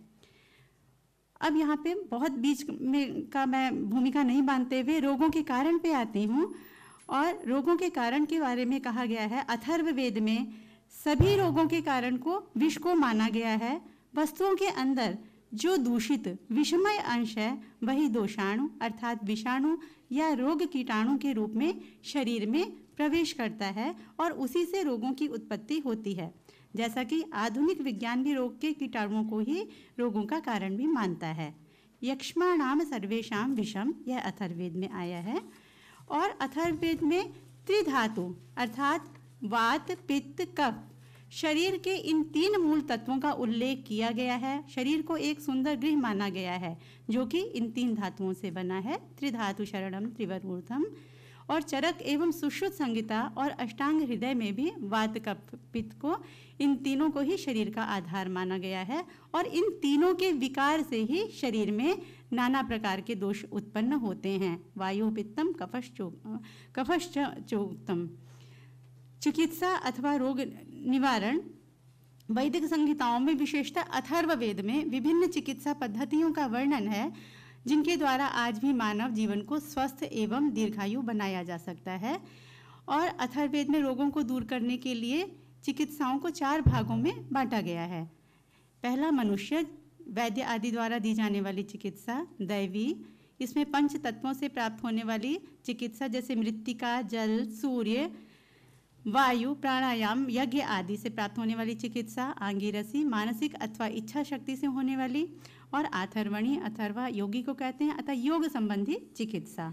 अब यहाँ पे बहुत बीच में का मैं भूमिका नहीं बांधते हुए रोगों के कारण पे आती हूँ। और रोगों के कारण के बारे में कहा गया है, अथर्ववेद में सभी रोगों के कारण को विष को माना गया है। वस्तुओं के अंदर जो दूषित विषमय अंश है वही दोषाणु अर्थात विषाणु या रोग कीटाणु के रूप में शरीर में प्रवेश करता है और उसी से रोगों की उत्पत्ति होती है। जैसा कि आधुनिक विज्ञान भी रोग के कीटाणुओं को ही रोगों का कारण भी मानता है। यक्ष्माणाम सर्वेषाम विषम, यह अथर्ववेद में आया है। और अथर्ववेद में त्रिधातु अर्थात वात, पित्त, कफ, शरीर के इन तीन मूल तत्वों का उल्लेख किया गया है। शरीर को एक सुंदर गृह माना गया है जो कि इन तीन धातुओं से बना है, त्रिधातु शरणम त्रिवरूर्थम। और चरक एवं सुश्रुत संहिता और अष्टांग हृदय में भी वात, कफ, पित्त को, इन तीनों को ही शरीर का आधार माना गया है। और इन तीनों के विकार से ही शरीर में नाना प्रकार के दोष उत्पन्न होते हैं। वायु पित्तम कफश्चो कफश्चोक्तम। चिकित्सा अथवा रोग निवारण वैदिक संहिताओं में, विशेषतः अथर्ववेद में विभिन्न चिकित्सा पद्धतियों का वर्णन है जिनके द्वारा आज भी मानव जीवन को स्वस्थ एवं दीर्घायु बनाया जा सकता है। और अथर्ववेद में रोगों को दूर करने के लिए चिकित्साओं को चार भागों में बांटा गया है। पहला मनुष्य वैद्य आदि द्वारा दी जाने वाली चिकित्सा, दैवी, इसमें पंच तत्वों से प्राप्त होने वाली चिकित्सा जैसे मृत्तिका, जल, सूर्य, वायु, प्राणायाम, यज्ञ आदि से प्राप्त होने वाली चिकित्सा, आंगिरसी, मानसिक अथवा इच्छा शक्ति से होने वाली, और आथर्वणी अथर्वा योगी को कहते हैं अतः योग संबंधी चिकित्सा।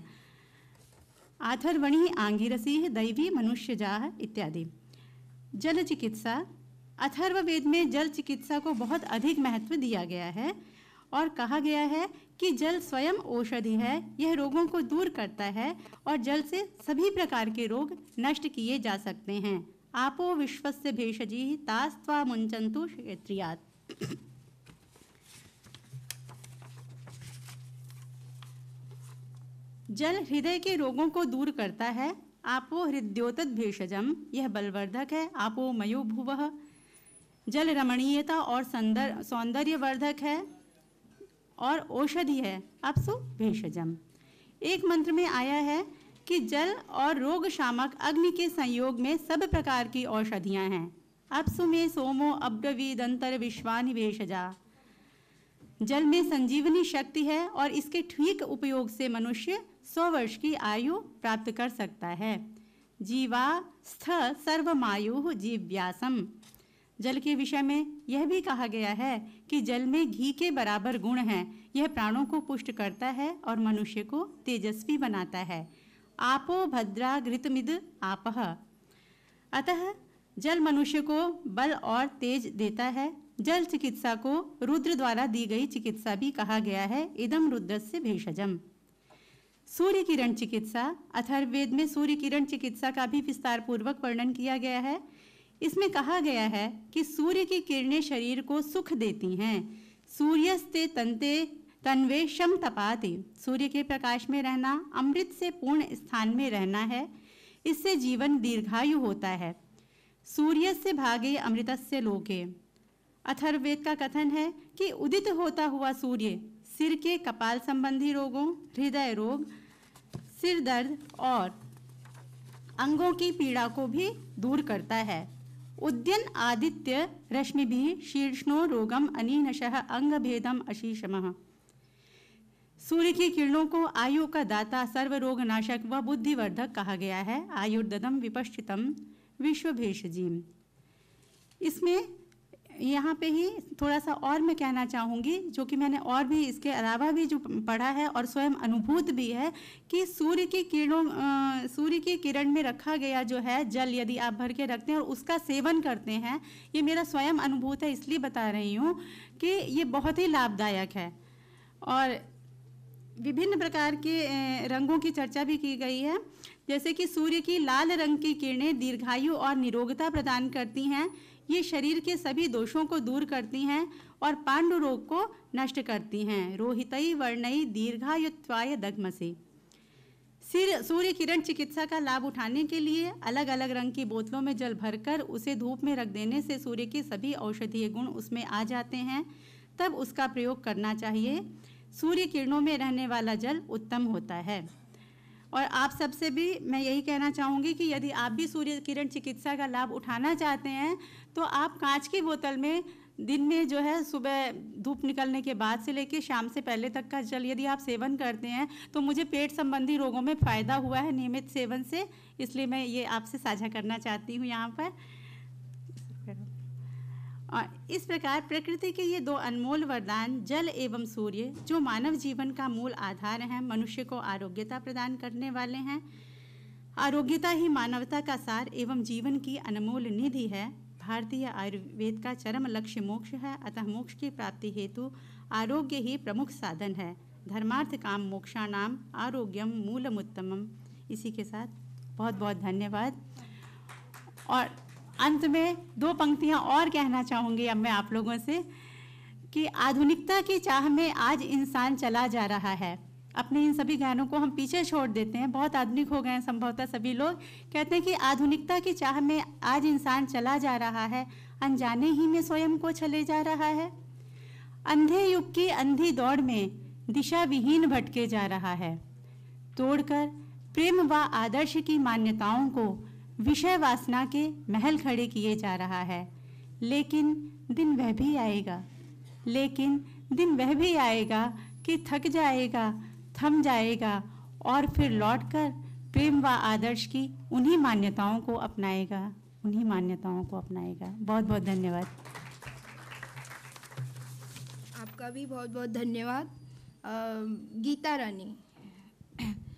आथर्वणी, आंगिरसी, दैवी, मनुष्यजाह इत्यादि। जल चिकित्सा, अथर्ववेद में जल चिकित्सा को बहुत अधिक महत्व दिया गया है और कहा गया है कि जल स्वयं औषधि है, यह रोगों को दूर करता है और जल से सभी प्रकार के रोग नष्ट किए जा सकते हैं। आपो विश्वस्य भेषजी तास्त्वा मुंचन्तु क्षेत्रियात्। जल हृदय के रोगों को दूर करता है। आपो हृद्योतद भेषजम, यह बलवर्धक है। आपो मयो भुवः, जल रमणीयता और सौंदर्यवर्धक है और औषधि है। अपसु भेषजम। एक मंत्र में आया है कि जल और रोग शामक अग्नि के संयोग में सब प्रकार की औषधियां हैं। अपसु में सोमो अब्रवीदंतर विश्वानि भेषजा। जल में संजीवनी शक्ति है और इसके ठीक उपयोग से मनुष्य सौ वर्ष की आयु प्राप्त कर सकता है। जीवा स्थ सर्वमायु जीव्यासम। जल के विषय में यह भी कहा गया है कि जल में घी के बराबर गुण हैं। यह प्राणों को पुष्ट करता है और मनुष्य को तेजस्वी बनाता है। आपो भद्रा घृतमिद आपः। अतः जल मनुष्य को बल और तेज देता है। जल चिकित्सा को रुद्र द्वारा दी गई चिकित्सा भी कहा गया है। इदम रुद्रस्य भेषजम। सूर्य किरण चिकित्सा, अथर्ववेद में सूर्य किरण चिकित्सा का भी विस्तार पूर्वक वर्णन किया गया है। इसमें कहा गया है कि सूर्य की किरणें शरीर को सुख देती हैं। सूर्यस्ते तंते तन्वे शम तपाति। सूर्य के प्रकाश में रहना अमृत से पूर्ण स्थान में रहना है, इससे जीवन दीर्घायु होता है। सूर्यस्य भागे अमृतस्य लोके। अथर्ववेद का कथन है कि उदित होता हुआ सूर्य सिर के कपाल संबंधी रोगों, हृदय रोग, सिर दर्द और अंगों की पीड़ा को भी दूर करता है। उद्यन आदित्य रश्मि भी शीर्ष्णो रोगम अनीनशः अंग भेदम अशीषमः। सूर्य की किरणों को आयु का दाता, सर्व रोग नाशक व बुद्धिवर्धक कहा गया है। आयुर्ददम विपश्चितम विश्व भेषजीम। इसमें यहाँ पे ही थोड़ा सा और मैं कहना चाहूँगी, जो कि मैंने और भी इसके अलावा भी जो पढ़ा है और स्वयं अनुभूत भी है, कि सूर्य की किरणों सूर्य की किरण में रखा गया जो है जल, यदि आप भर के रखते हैं और उसका सेवन करते हैं, ये मेरा स्वयं अनुभूत है, इसलिए बता रही हूँ कि ये बहुत ही लाभदायक है। और विभिन्न प्रकार के रंगों की चर्चा भी की गई है, जैसे कि सूर्य की लाल रंग की किरणें दीर्घायु और निरोगता प्रदान करती हैं। ये शरीर के सभी दोषों को दूर करती हैं और पांडु रोग को नष्ट करती हैं। रोहितई वर्णई दीर्घायुत्वाय दग्मसे। सिर सूर्य किरण चिकित्सा का लाभ उठाने के लिए अलग अलग रंग की बोतलों में जल भरकर उसे धूप में रख देने से सूर्य के सभी औषधीय गुण उसमें आ जाते हैं, तब उसका प्रयोग करना चाहिए। सूर्य किरणों में रहने वाला जल उत्तम होता है। और आप सबसे भी मैं यही कहना चाहूँगी कि यदि आप भी सूर्य किरण चिकित्सा का लाभ उठाना चाहते हैं तो आप कांच की बोतल में दिन में जो है सुबह धूप निकलने के बाद से लेकर शाम से पहले तक का जल यदि आप सेवन करते हैं तो मुझे पेट संबंधी रोगों में फ़ायदा हुआ है नियमित सेवन से, इसलिए मैं ये आपसे साझा करना चाहती हूँ यहाँ पर। और इस प्रकार प्रकृति के ये दो अनमोल वरदान जल एवं सूर्य, जो मानव जीवन का मूल आधार हैं, मनुष्य को आरोग्यता प्रदान करने वाले हैं। आरोग्यता ही मानवता का सार एवं जीवन की अनमोल निधि है। भारतीय आयुर्वेद का चरम लक्ष्य मोक्ष है, अतः मोक्ष की प्राप्ति हेतु आरोग्य ही प्रमुख साधन है। धर्मार्थ काम मोक्षाणाम आरोग्यम मूलमुत्तमम। इसी के साथ बहुत बहुत धन्यवाद। और अंत में दो पंक्तियां और कहना चाहूँगी अब मैं आप लोगों से, कि आधुनिकता की चाह में आज इंसान चला जा रहा है। अपने इन सभी ज्ञानों को हम पीछे छोड़ देते हैं, बहुत आधुनिक हो गए हैं संभवतः सभी लोग। कहते हैं कि आधुनिकता की चाह में आज इंसान चला जा रहा है, अनजाने ही में स्वयं को चले जा रहा है। अंधे युग की अंधी दौड़ में दिशा विहीन भटके जा रहा है। तोड़कर प्रेम व आदर्श की मान्यताओं को विषय वासना के महल खड़े किए जा रहा है। लेकिन दिन वह भी आएगा लेकिन दिन वह भी आएगा कि थक जाएगा, थम जाएगा और फिर लौटकर प्रेम व आदर्श की उन्हीं मान्यताओं को अपनाएगा उन्हीं मान्यताओं को अपनाएगा। बहुत बहुत धन्यवाद। आपका भी बहुत बहुत धन्यवाद। गीता रानी।